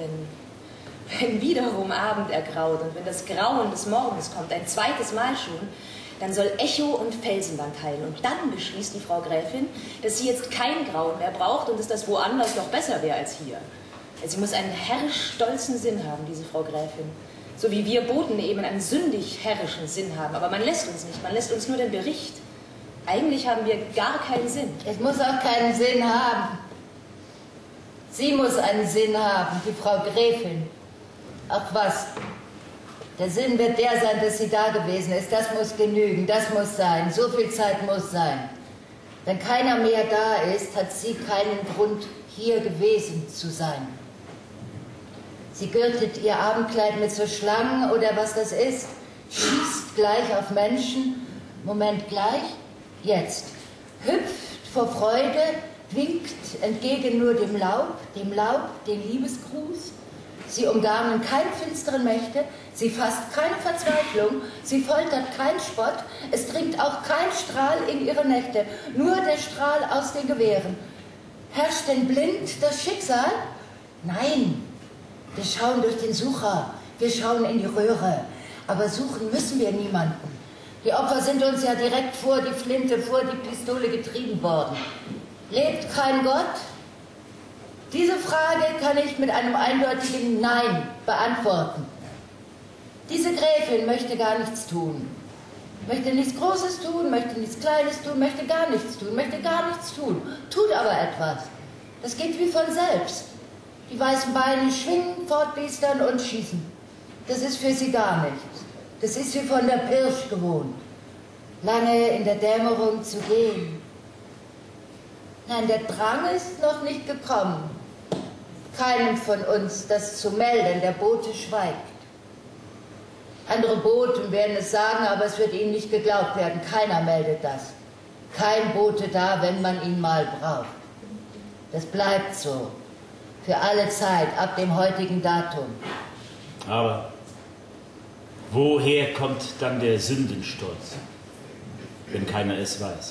wenn wiederum Abend ergraut und wenn das Grauen des Morgens kommt, ein zweites Mal schon, dann soll Echo und Felsenwand heilen. Und dann beschließt die Frau Gräfin, dass sie jetzt kein Grauen mehr braucht und dass das woanders doch besser wäre als hier. Sie muss einen herrisch stolzen Sinn haben, diese Frau Gräfin. So wie wir Boten eben einen sündig herrischen Sinn haben. Aber man lässt uns nicht, man lässt uns nur den Bericht. Eigentlich haben wir gar keinen Sinn. Es muss auch keinen Sinn haben. Sie muss einen Sinn haben, die Frau Gräfin. Ach was, der Sinn wird der sein, dass sie da gewesen ist. Das muss genügen, das muss sein, so viel Zeit muss sein. Wenn keiner mehr da ist, hat sie keinen Grund, hier gewesen zu sein. Sie gürtet ihr Abendkleid mit so Schlangen oder was das ist, schießt gleich auf Menschen, Moment gleich, jetzt, hüpft vor Freude, winkt entgegen nur dem Laub, den Liebesgruß. Sie umgarnen keine finsteren Mächte, sie fasst keine Verzweiflung, sie foltert keinen Spott, es dringt auch kein Strahl in ihre Nächte, nur der Strahl aus den Gewehren. Herrscht denn blind das Schicksal? Nein, wir schauen durch den Sucher, wir schauen in die Röhre, aber suchen müssen wir niemanden. Die Opfer sind uns ja direkt vor die Flinte, vor die Pistole getrieben worden. Lebt kein Gott? Diese Frage kann ich mit einem eindeutigen Nein beantworten. Diese Gräfin möchte gar nichts tun. Möchte nichts Großes tun, möchte nichts Kleines tun, möchte gar nichts tun, möchte gar nichts tun. Tut aber etwas. Das geht wie von selbst. Die weißen Beine schwingen, fortbiestern und schießen. Das ist für sie gar nichts. Das ist sie von der Pirsch gewohnt. Lange in der Dämmerung zu gehen. Nein, der Drang ist noch nicht gekommen. Keinem von uns das zu melden, der Bote schweigt. Andere Boten werden es sagen, aber es wird ihnen nicht geglaubt werden. Keiner meldet das. Kein Bote da, wenn man ihn mal braucht. Das bleibt so. Für alle Zeit, ab dem heutigen Datum. Aber woher kommt dann der Sündensturz, wenn keiner es weiß?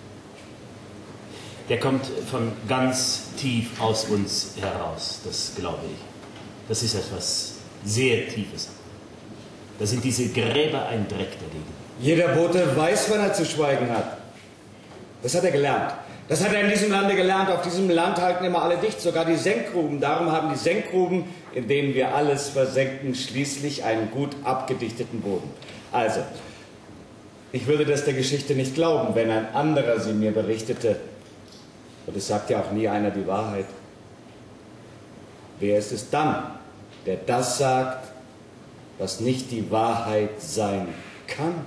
Der kommt von ganz tief aus uns heraus, das glaube ich. Das ist etwas sehr Tiefes. Da sind diese Gräber ein Dreck dagegen. Jeder Bote weiß, wann er zu schweigen hat. Das hat er gelernt. Das hat er in diesem Lande gelernt. Auf diesem Land halten immer alle dicht, sogar die Senkgruben. Darum haben die Senkgruben, in denen wir alles versenken, schließlich einen gut abgedichteten Boden. Also, ich würde das der Geschichte nicht glauben, wenn ein anderer sie mir berichtete. Und es sagt ja auch nie einer die Wahrheit. Wer ist es dann, der das sagt, was nicht die Wahrheit sein kann?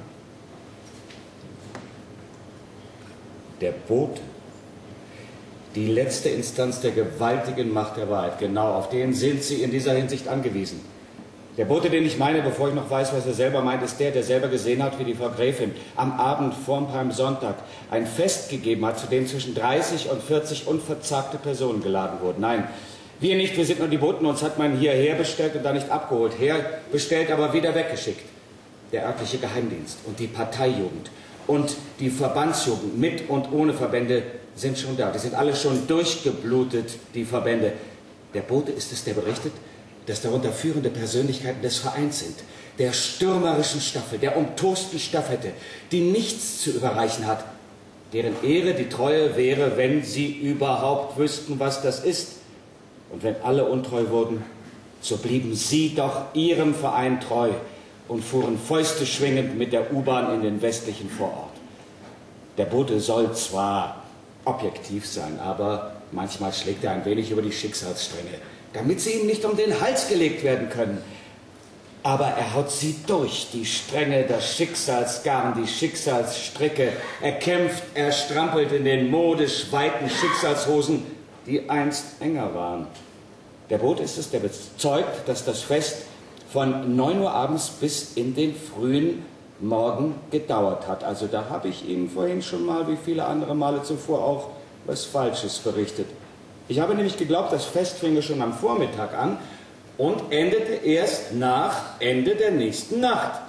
Der Bote. Die letzte Instanz der gewaltigen Macht der Wahrheit. Genau, auf den sind Sie in dieser Hinsicht angewiesen. Der Bote, den ich meine, bevor ich noch weiß, was er selber meint, ist der selber gesehen hat, wie die Frau Gräfin am Abend vorm Palmsonntag ein Fest gegeben hat, zu dem zwischen 30 und 40 unverzagte Personen geladen wurden. Nein, wir nicht, wir sind nur die Boten, uns hat man hierher bestellt und dann nicht abgeholt. Herbestellt, aber wieder weggeschickt. Der örtliche Geheimdienst und die Parteijugend und die Verbandsjugend mit und ohne Verbände sind schon da. Die sind alle schon durchgeblutet, die Verbände. Der Bote ist es, der berichtet, dass darunter führende Persönlichkeiten des Vereins sind, der stürmerischen Staffel, der umtosten Staffette, die nichts zu überreichen hat, deren Ehre die Treue wäre, wenn sie überhaupt wüssten, was das ist. Und wenn alle untreu wurden, so blieben sie doch ihrem Verein treu und fuhren Fäuste schwingend mit der U-Bahn in den westlichen Vorort. Der Bote soll zwar objektiv sein, aber manchmal schlägt er ein wenig über die Schicksalsstränge, damit sie ihm nicht um den Hals gelegt werden können. Aber er haut sie durch, die Stränge, das Schicksalsgarn, die Schicksalsstricke. Er kämpft, er strampelt in den modisch weiten Schicksalshosen, die einst enger waren. Der Bote ist es, der bezeugt, dass das Fest von 9 Uhr abends bis in den frühen Morgen gedauert hat. Also da habe ich Ihnen vorhin schon mal, wie viele andere Male zuvor auch, was Falsches berichtet. Ich habe nämlich geglaubt, das Fest finge schon am Vormittag an und endete erst nach Ende der nächsten Nacht.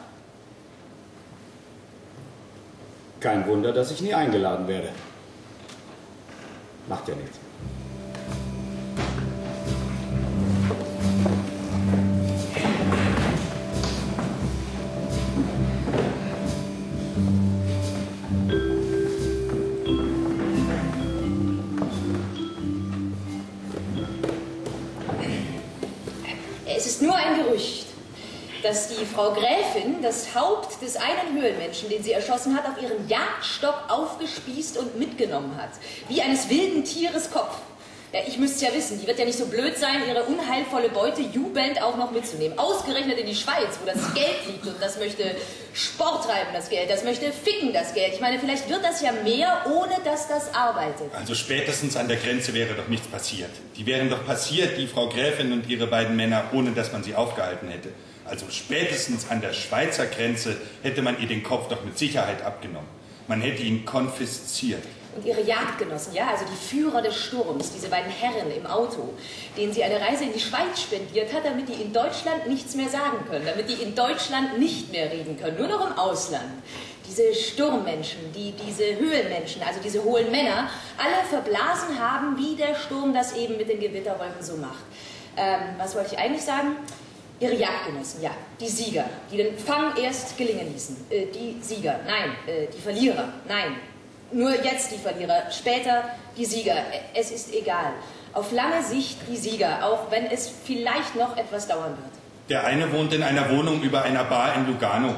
Kein Wunder, dass ich nie eingeladen werde. Macht ja nichts. Es ist nur ein Gerücht, dass die Frau Gräfin das Haupt des einen Höhlenmenschen, den sie erschossen hat, auf ihren Jagdstock aufgespießt und mitgenommen hat. Wie eines wilden Tieres Kopf. Ja, ich müsste ja wissen, die wird ja nicht so blöd sein, ihre unheilvolle Beute jubelnd auch noch mitzunehmen. Ausgerechnet in die Schweiz, wo das Geld liegt und das möchte Sport treiben, das Geld, das möchte ficken, das Geld. Ich meine, vielleicht wird das ja mehr, ohne dass das arbeitet. Also spätestens an der Grenze wäre doch nichts passiert. Die wären doch passiert, die Frau Gräfin und ihre beiden Männer, ohne dass man sie aufgehalten hätte. Also spätestens an der Schweizer Grenze hätte man ihr den Kopf doch mit Sicherheit abgenommen. Man hätte ihn konfisziert. Und ihre Jagdgenossen, ja, also die Führer des Sturms, diese beiden Herren im Auto, denen sie eine Reise in die Schweiz spendiert hat, damit die in Deutschland nichts mehr sagen können, damit die in Deutschland nicht mehr reden können, nur noch im Ausland. Diese Sturmmenschen, diese Höhlenmenschen, also diese hohlen Männer, alle verblasen haben, wie der Sturm das eben mit den Gewitterwolken so macht. Was wollte ich eigentlich sagen? Ihre Jagdgenossen, ja, die Sieger, die den Fang erst gelingen ließen. Die Sieger, nein, die Verlierer, nein. Nur jetzt die Verlierer, später die Sieger. Es ist egal. Auf lange Sicht die Sieger, auch wenn es vielleicht noch etwas dauern wird. Der eine wohnt in einer Wohnung über einer Bar in Lugano.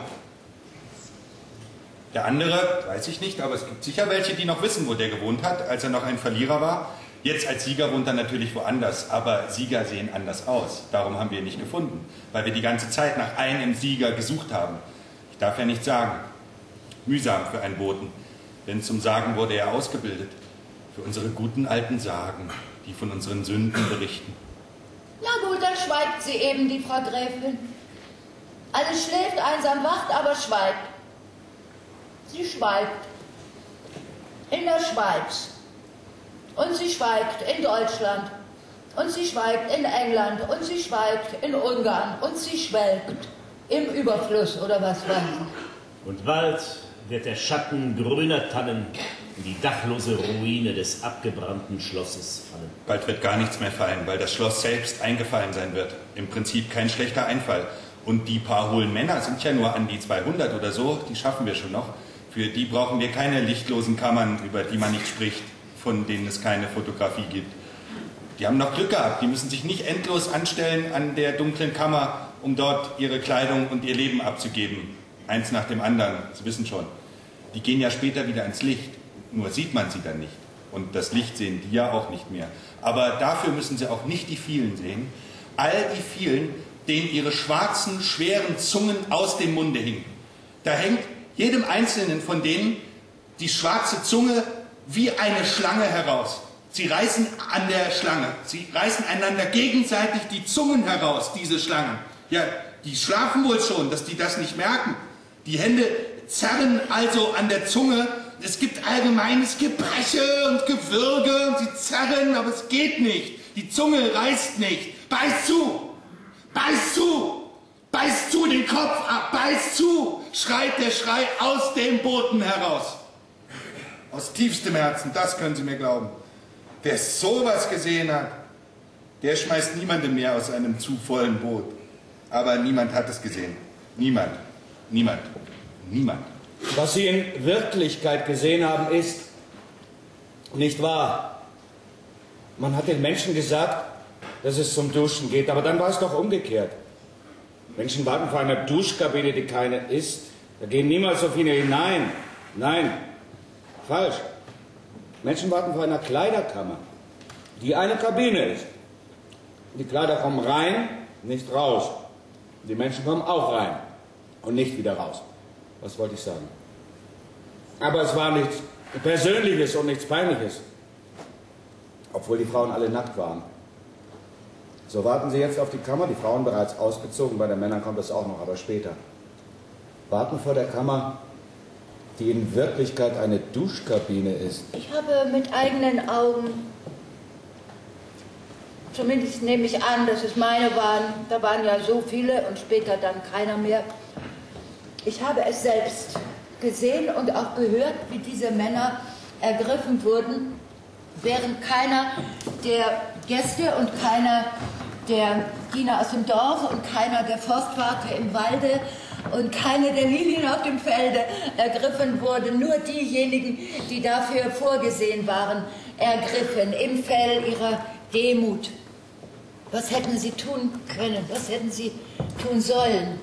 Der andere, weiß ich nicht, aber es gibt sicher welche, die noch wissen, wo der gewohnt hat, als er noch ein Verlierer war. Jetzt als Sieger wohnt er natürlich woanders, aber Sieger sehen anders aus. Darum haben wir ihn nicht gefunden, weil wir die ganze Zeit nach einem Sieger gesucht haben. Ich darf ja nicht sagen. Mühsam für einen Boten. Denn zum Sagen wurde er ausgebildet. Für unsere guten alten Sagen, die von unseren Sünden berichten. Na gut, dann schweigt sie eben, die Frau Gräfin. Alles schläft, einsam wacht, aber schweigt. Sie schweigt. In der Schweiz. Und sie schweigt in Deutschland. Und sie schweigt in England. Und sie schweigt in Ungarn. Und sie schwelgt im Überfluss, oder was weiß ich. Und bald wird der Schatten grüner Tannen in die dachlose Ruine des abgebrannten Schlosses fallen. Bald wird gar nichts mehr fallen, weil das Schloss selbst eingefallen sein wird. Im Prinzip kein schlechter Einfall. Und die paar hohlen Männer sind ja nur an die 200 oder so, die schaffen wir schon noch. Für die brauchen wir keine lichtlosen Kammern, über die man nicht spricht, von denen es keine Fotografie gibt. Die haben noch Glück gehabt, die müssen sich nicht endlos anstellen an der dunklen Kammer, um dort ihre Kleidung und ihr Leben abzugeben. Eins nach dem anderen, Sie wissen schon. Die gehen ja später wieder ins Licht, nur sieht man sie dann nicht. Und das Licht sehen die ja auch nicht mehr. Aber dafür müssen sie auch nicht die vielen sehen. All die vielen, denen ihre schwarzen, schweren Zungen aus dem Munde hingen. Da hängt jedem Einzelnen von denen die schwarze Zunge wie eine Schlange heraus. Sie reißen an der Schlange. Sie reißen einander gegenseitig die Zungen heraus, diese Schlangen. Ja, die schlafen wohl schon, dass die das nicht merken. Die Hände zerren also an der Zunge. Es gibt allgemeines Gebreche und Gewürge und sie zerren, aber es geht nicht. Die Zunge reißt nicht. Beiß zu! Beiß zu! Beiß zu den Kopf ab! Beiß zu! Schreit der Schrei aus dem Boden heraus. Aus tiefstem Herzen, das können Sie mir glauben. Wer sowas gesehen hat, der schmeißt niemanden mehr aus einem zu vollen Boot. Aber niemand hat es gesehen. Niemand. Niemand. Niemand. Was Sie in Wirklichkeit gesehen haben, ist nicht wahr. Man hat den Menschen gesagt, dass es zum Duschen geht, aber dann war es doch umgekehrt. Menschen warten vor einer Duschkabine, die keine ist. Da gehen niemals so viele hinein. Nein, falsch. Menschen warten vor einer Kleiderkammer, die eine Kabine ist. Die Kleider kommen rein, nicht raus. Die Menschen kommen auch rein und nicht wieder raus. Was wollte ich sagen? Aber es war nichts Persönliches und nichts Peinliches. Obwohl die Frauen alle nackt waren. So warten Sie jetzt auf die Kammer, die Frauen bereits ausgezogen, bei den Männern kommt das auch noch, aber später. Warten vor der Kammer, die in Wirklichkeit eine Duschkabine ist. Ich habe mit eigenen Augen, zumindest nehme ich an, dass es meine waren, da waren ja so viele und später dann keiner mehr. Ich habe es selbst gesehen und auch gehört, wie diese Männer ergriffen wurden, während keiner der Gäste und keiner der Diener aus dem Dorf und keiner der Forstwarte im Walde und keine der Lilien auf dem Felde ergriffen wurden. Nur diejenigen, die dafür vorgesehen waren, ergriffen im Fell ihrer Demut. Was hätten sie tun können? Was hätten sie tun sollen?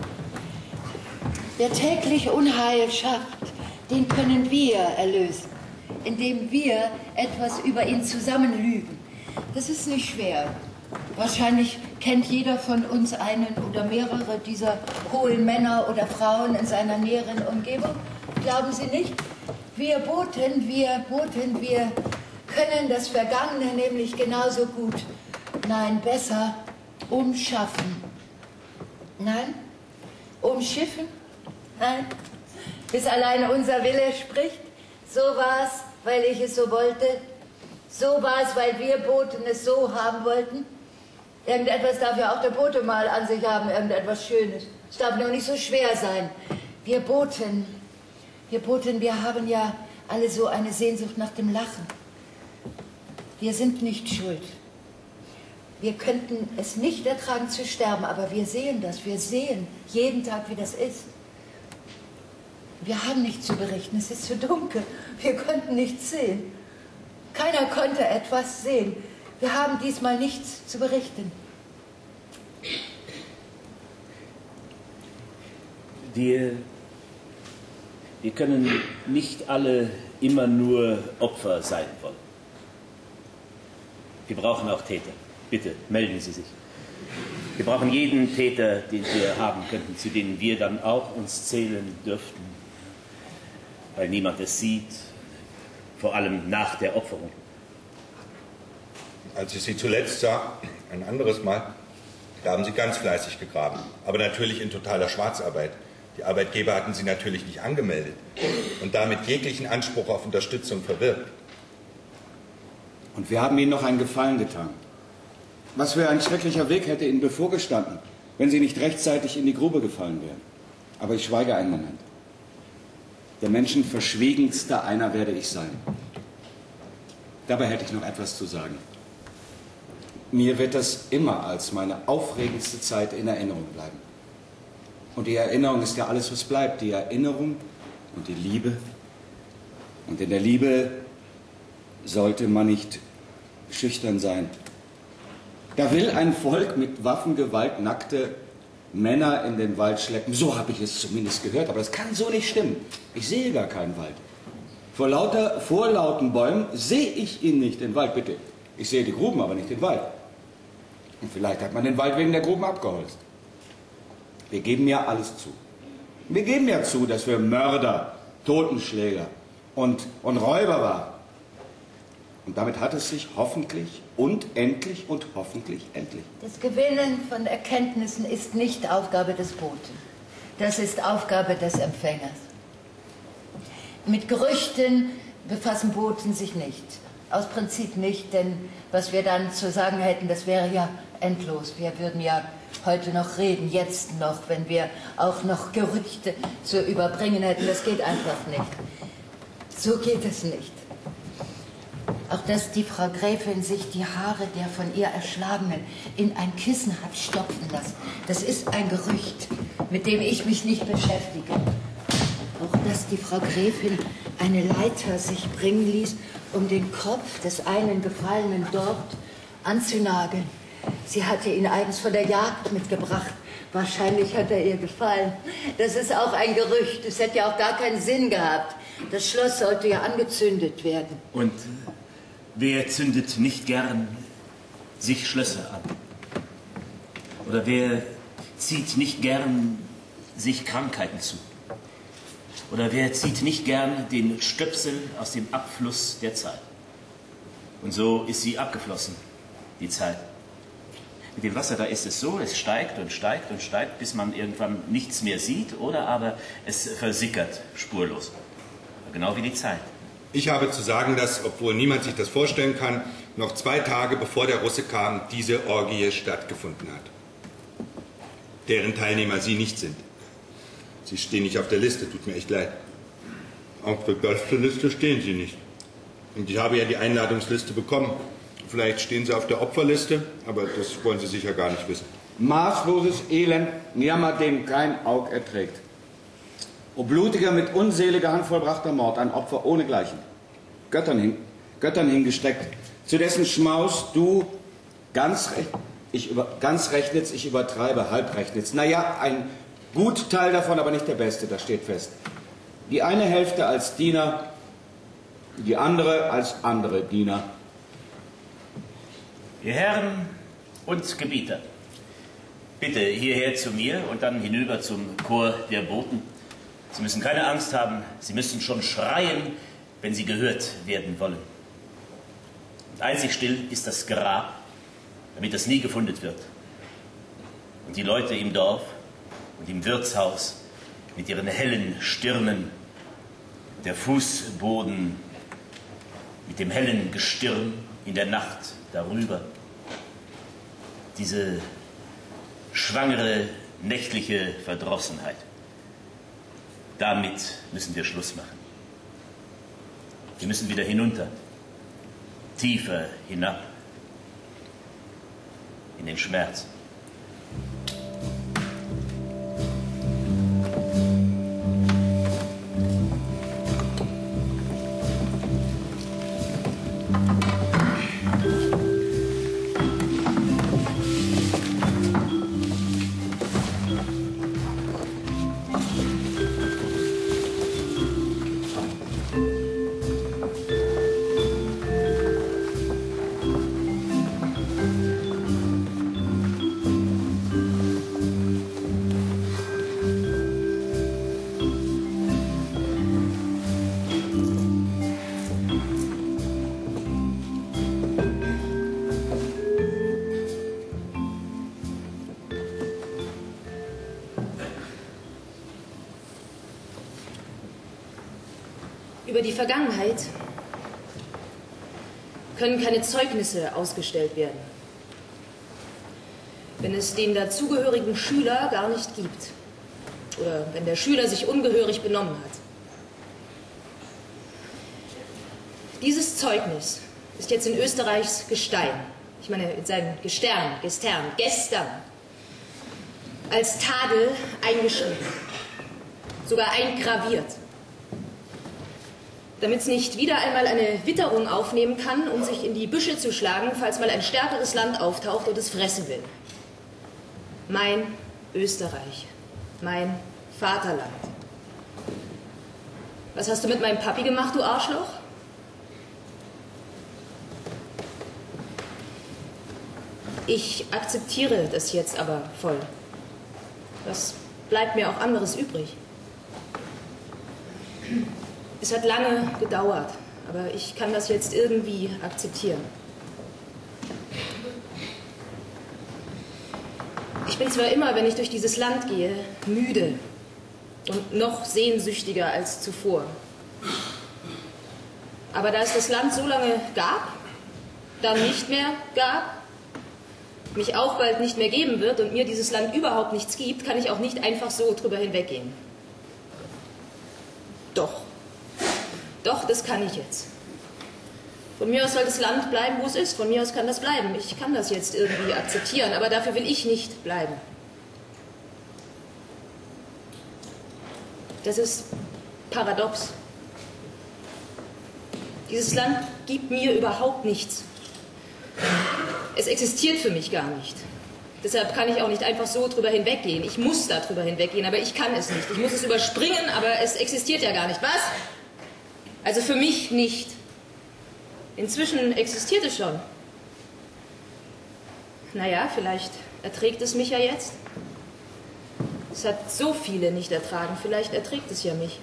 Wer täglich Unheil schafft, den können wir erlösen, indem wir etwas über ihn zusammenlügen. Das ist nicht schwer. Wahrscheinlich kennt jeder von uns einen oder mehrere dieser hohlen Männer oder Frauen in seiner näheren Umgebung. Glauben Sie nicht? Wir Boten, wir können das Vergangene nämlich genauso gut, nein, besser umschaffen. Nein? Umschiffen? Nein? Bis allein unser Wille spricht. So war es, weil ich es so wollte. So war es, weil wir Boten es so haben wollten. Irgendetwas darf ja auch der Bote mal an sich haben, irgendetwas Schönes. Es darf nur nicht so schwer sein. Wir Boten, wir haben ja alle so eine Sehnsucht nach dem Lachen. Wir sind nicht schuld. Wir könnten es nicht ertragen zu sterben, aber wir sehen das. Wir sehen jeden Tag, wie das ist. Wir haben nichts zu berichten, es ist zu dunkel. Wir konnten nichts sehen. Keiner konnte etwas sehen. Wir haben diesmal nichts zu berichten. Wir können nicht alle immer nur Opfer sein wollen. Wir brauchen auch Täter. Bitte, melden Sie sich. Wir brauchen jeden Täter, den wir haben könnten, zu denen wir dann auch uns zählen dürften, weil niemand es sieht, vor allem nach der Opferung. Als ich Sie zuletzt sah, ein anderes Mal, da haben Sie ganz fleißig gegraben, aber natürlich in totaler Schwarzarbeit. Die Arbeitgeber hatten Sie natürlich nicht angemeldet und damit jeglichen Anspruch auf Unterstützung verwirkt. Und wir haben Ihnen noch einen Gefallen getan. Was für ein schrecklicher Weg hätte Ihnen bevorgestanden, wenn Sie nicht rechtzeitig in die Grube gefallen wären. Aber ich schweige einen Moment. Der menschenverschwiegenste einer werde ich sein. Dabei hätte ich noch etwas zu sagen. Mir wird das immer als meine aufregendste Zeit in Erinnerung bleiben. Und die Erinnerung ist ja alles, was bleibt. Die Erinnerung und die Liebe. Und in der Liebe sollte man nicht schüchtern sein. Da will ein Volk mit Waffengewalt nackte Männer in den Wald schleppen. So habe ich es zumindest gehört, aber das kann so nicht stimmen. Ich sehe gar keinen Wald. Vor lauten Bäumen sehe ich ihn nicht, den Wald, bitte. Ich sehe die Gruben, aber nicht den Wald. Und vielleicht hat man den Wald wegen der Gruben abgeholzt. Wir geben ja alles zu. Wir geben ja zu, dass wir Mörder, Totenschläger und Räuber waren. Und damit hat es sich hoffentlich und endlich und hoffentlich endlich. Das Gewinnen von Erkenntnissen ist nicht Aufgabe des Boten. Das ist Aufgabe des Empfängers. Mit Gerüchten befassen Boten sich nicht. Aus Prinzip nicht, denn was wir dann zu sagen hätten, das wäre ja endlos. Wir würden ja heute noch reden, jetzt noch, wenn wir auch noch Gerüchte zu überbringen hätten. Das geht einfach nicht. So geht es nicht. Auch dass die Frau Gräfin sich die Haare der von ihr Erschlagenen in ein Kissen hat stopfen lassen, das ist ein Gerücht, mit dem ich mich nicht beschäftige. Auch dass die Frau Gräfin eine Leiter sich bringen ließ, um den Kopf des einen Gefallenen dort anzunageln. Sie hatte ihn eigens von der Jagd mitgebracht. Wahrscheinlich hat er ihr gefallen. Das ist auch ein Gerücht. Es hätte ja auch gar keinen Sinn gehabt. Das Schloss sollte ja angezündet werden. Und wer zündet nicht gern sich Schlösser an? Oder wer zieht nicht gern sich Krankheiten zu? Oder wer zieht nicht gern den Stöpsel aus dem Abfluss der Zeit? Und so ist sie abgeflossen, die Zeit. Mit dem Wasser, da ist es so, es steigt und steigt und steigt, bis man irgendwann nichts mehr sieht, oder aber es versickert spurlos. Genau wie die Zeit. Ich habe zu sagen, dass, obwohl niemand sich das vorstellen kann, noch 2 Tage bevor der Russe kam, diese Orgie stattgefunden hat. Deren Teilnehmer Sie nicht sind. Sie stehen nicht auf der Liste, tut mir echt leid. Auf der Gästeliste stehen Sie nicht. Und ich habe ja die Einladungsliste bekommen. Vielleicht stehen Sie auf der Opferliste, aber das wollen Sie sicher gar nicht wissen. Maßloses Elend, Jammer, dem kein Aug erträgt. O blutiger, mit unseliger Hand vollbrachter Mord, ein Opfer ohnegleichen. Göttern hingesteckt, zu dessen Schmaus du ganz rechnetst, ich übertreibe, halb rechnetst. Naja, ein gut Teil davon, aber nicht der beste, das steht fest. Die eine Hälfte als Diener, die andere als andere Diener. Die Herren und Gebieter, bitte hierher zu mir und dann hinüber zum Chor der Boten. Sie müssen keine Angst haben, Sie müssen schon schreien, wenn Sie gehört werden wollen. Und einzig still ist das Grab, damit das nie gefunden wird. Und die Leute im Dorf und im Wirtshaus mit ihren hellen Stirnen, der Fußboden mit dem hellen Gestirn in der Nacht darüber. Diese schwangere, nächtliche Verdrossenheit. Damit müssen wir Schluss machen. Wir müssen wieder hinunter, tiefer hinab, in den Schmerz. Über die Vergangenheit können keine Zeugnisse ausgestellt werden, wenn es den dazugehörigen Schüler gar nicht gibt oder wenn der Schüler sich ungehörig benommen hat. Dieses Zeugnis ist jetzt in Österreichs Gestein, ich meine in seinem gestern, als Tadel eingeschrieben, sogar eingraviert, damit es nicht wieder einmal eine Witterung aufnehmen kann, um sich in die Büsche zu schlagen, falls mal ein stärkeres Land auftaucht und es fressen will. Mein Österreich, mein Vaterland. Was hast du mit meinem Papi gemacht, du Arschloch? Ich akzeptiere das jetzt aber voll. Was bleibt mir auch anderes übrig? Es hat lange gedauert, aber ich kann das jetzt irgendwie akzeptieren. Ich bin zwar immer, wenn ich durch dieses Land gehe, müde und noch sehnsüchtiger als zuvor. Aber da es das Land so lange gab, dann nicht mehr gab, mich auch bald nicht mehr geben wird und mir dieses Land überhaupt nichts gibt, kann ich auch nicht einfach so drüber hinweggehen. Doch, das kann ich jetzt. Von mir aus soll das Land bleiben, wo es ist. Von mir aus kann das bleiben. Ich kann das jetzt irgendwie akzeptieren, aber dafür will ich nicht bleiben. Das ist paradox. Dieses Land gibt mir überhaupt nichts. Es existiert für mich gar nicht. Deshalb kann ich auch nicht einfach so drüber hinweggehen. Ich muss da drüber hinweggehen, aber ich kann es nicht. Ich muss es überspringen, aber es existiert ja gar nicht. Was? Also für mich nicht. Inzwischen existiert es schon. Naja, vielleicht erträgt es mich ja jetzt. Es hat so viele nicht ertragen. Vielleicht erträgt es ja mich.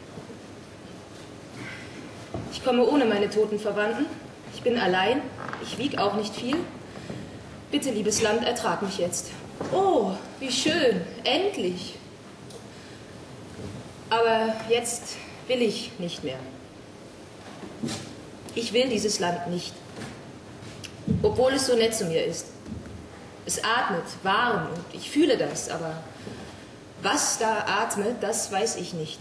Ich komme ohne meine toten Verwandten. Ich bin allein. Ich wiege auch nicht viel. Bitte, liebes Land, ertrag mich jetzt. Oh, wie schön. Endlich. Aber jetzt will ich nicht mehr. Ich will dieses Land nicht. Obwohl es so nett zu mir ist. Es atmet warm und ich fühle das, aber was da atmet, das weiß ich nicht.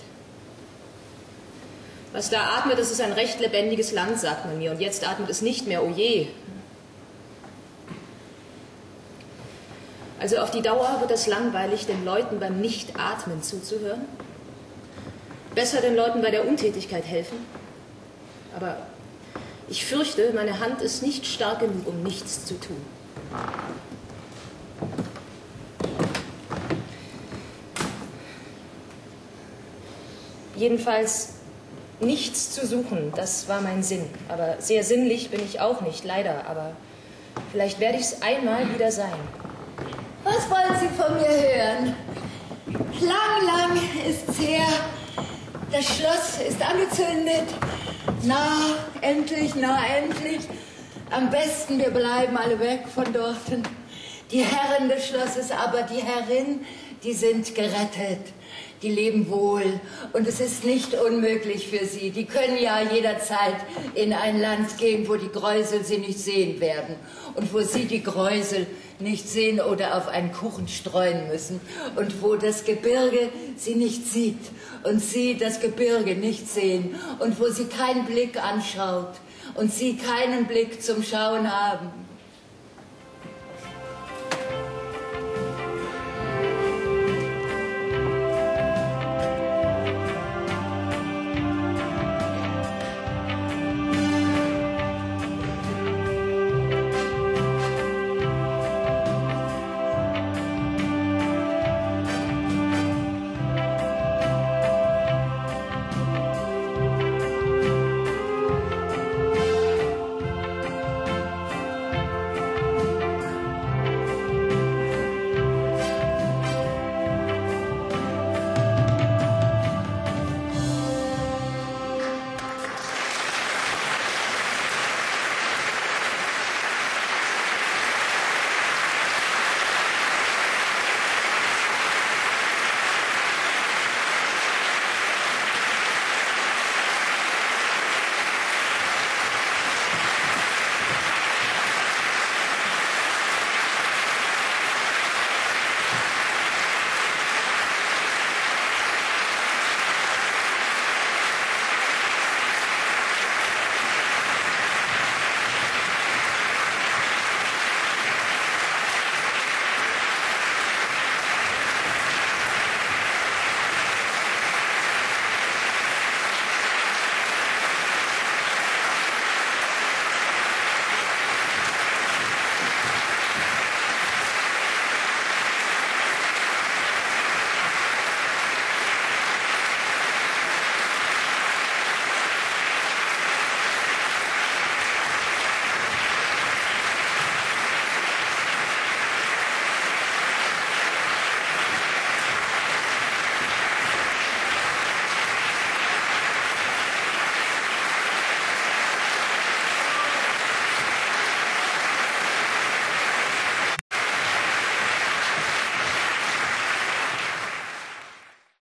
Was da atmet, das ist ein recht lebendiges Land, sagt man mir. Und jetzt atmet es nicht mehr, oh je. Also auf die Dauer wird es langweilig, den Leuten beim Nichtatmen zuzuhören. Besser den Leuten bei der Untätigkeit helfen. Aber ich fürchte, meine Hand ist nicht stark genug, um nichts zu tun. Jedenfalls nichts zu suchen, das war mein Sinn. Aber sehr sinnlich bin ich auch nicht, leider. Aber Vielleicht werde ich es einmal wieder sein. Was wollen Sie von mir hören? Lang ist's her. Das Schloss ist angezündet. Na, endlich. Am besten, wir bleiben alle weg von dorten. Die Herren des Schlosses, aber die Herrin, die sind gerettet. Die leben wohl und es ist nicht unmöglich für sie. Die können ja jederzeit in ein Land gehen, wo die Gräusel sie nicht sehen werden und wo sie die Gräusel nicht sehen oder auf einen Kuchen streuen müssen und wo das Gebirge sie nicht sieht und sie das Gebirge nicht sehen und wo sie keinen Blick anschaut und sie keinen Blick zum Schauen haben.